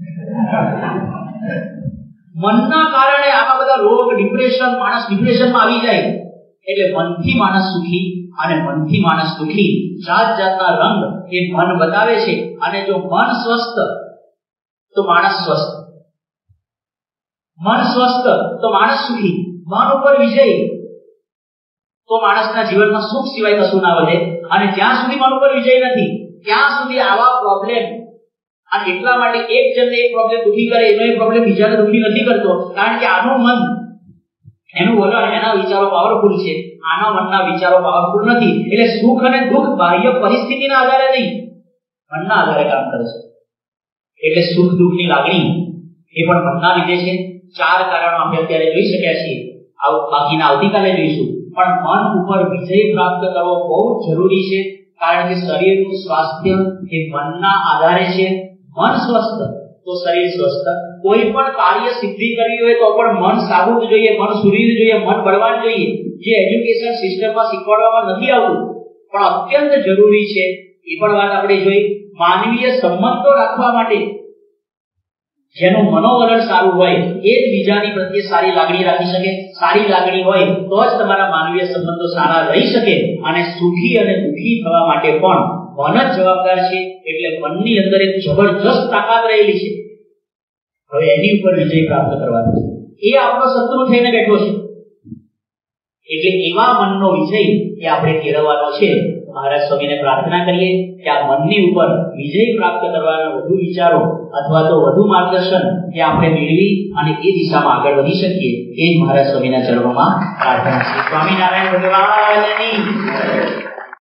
મનના કારણે આવા બધા રોગ, ડિપ્રેશન, માણસ ડિપ્રેશનમાં આવી જાય. એટલે મનથી માણસ સુખી અને મનથી માણસ દુઃખી, જાત જાતના રંગ એ મન બતાવે છે. અને જો મન સ્વસ્થ તો માણસ સ્વસ્થ, મન સ્વસ્થ તો માણસ સુખી, મન ઉપર વિજય તો માણસના જીવનમાં સુખ સિવાય કશું ના વધે. અને જ્યાં સુધી મન ઉપર વિજય નથી ત્યાં સુધી આવા પ્રોબ્લેમ. અને એટલા માટે એક જણને એક પ્રોબ્લેમ દુઃખી કરે એનો એ પ્રોબ્લેમ બીજાને દુઃખી નથી કરતો, કારણ કે આનું મન, એનું વલણ, એના વિચારો પાવરફુલ છે, આના મનના વિચારો પાવરફુલ નથી. એટલે સુખ અને દુઃખ બાહ્ય પરિસ્થિતિના આધારે નહીં, મનના આધારે કામ કરે છે. એટલે સુખ દુઃખની લાગણી એ પણ મનના લીધે છે. ચાર કારણો આપણે અત્યારે જોઈ શક્યા છીએ, બાકીના આવતીકાલે જોઈશું. પણ મન ઉપર વિજય પ્રાપ્ત કરવો બહુ જરૂરી છે. કારણ કે શરીરનું સ્વાસ્થ્ય એ મનના આધારે છે. મન સ્વસ્થ તો શરીર સ્વસ્થ. કોઈ પણ કાર્ય સિદ્ધિ કરવી હોય તો પણ મન સાબુત જોઈએ, મન સુરીલ જોઈએ, મન બળવાન જોઈએ, જે એજ્યુકેશન સિસ્ટમમાં શીખવાડવામાં નથી આવતું પણ અત્યંત જરૂરી છે. એ પણ વાત આપણે જોઈ. માનવીય સંબંધો રાખવા માટે જેનું મનોવલણ સારું હોય એ જ બીજાની પ્રત્યે સારી લાગણી રાખી શકે. સારી લાગણી હોય તો જ તમારા માનવીય સંબંધો સારા રહી શકે. અને સુખી અને દુઃખી થવા માટે પણ મન જ જવાબદાર છે. એટલે મનની અંદર એક જબરજસ્ત તાકાત રહેલી છે. હવે એની ઉપર વિજય પ્રાપ્ત કરવાનો છે. એ આપણો શત્રુ થઈને બેઠો છે. એટલે એવા મનનો વિજય એ આપણે કેળવવાનો છે. મહારાજ સ્વામીને પ્રાર્થના કરીએ કે આ મનની ઉપર વિજય પ્રાપ્ત કરવાના વધુ વિચારો અથવા તો વધુ માર્ગદર્શન એ આપણે મેળવી અને એ દિશામાં આગળ વધી શકીએ. એ જ મહારાજ સ્વામીના ચરણોમાં પ્રાર્થના છે. સ્વામિનારાયણ ભગવાનની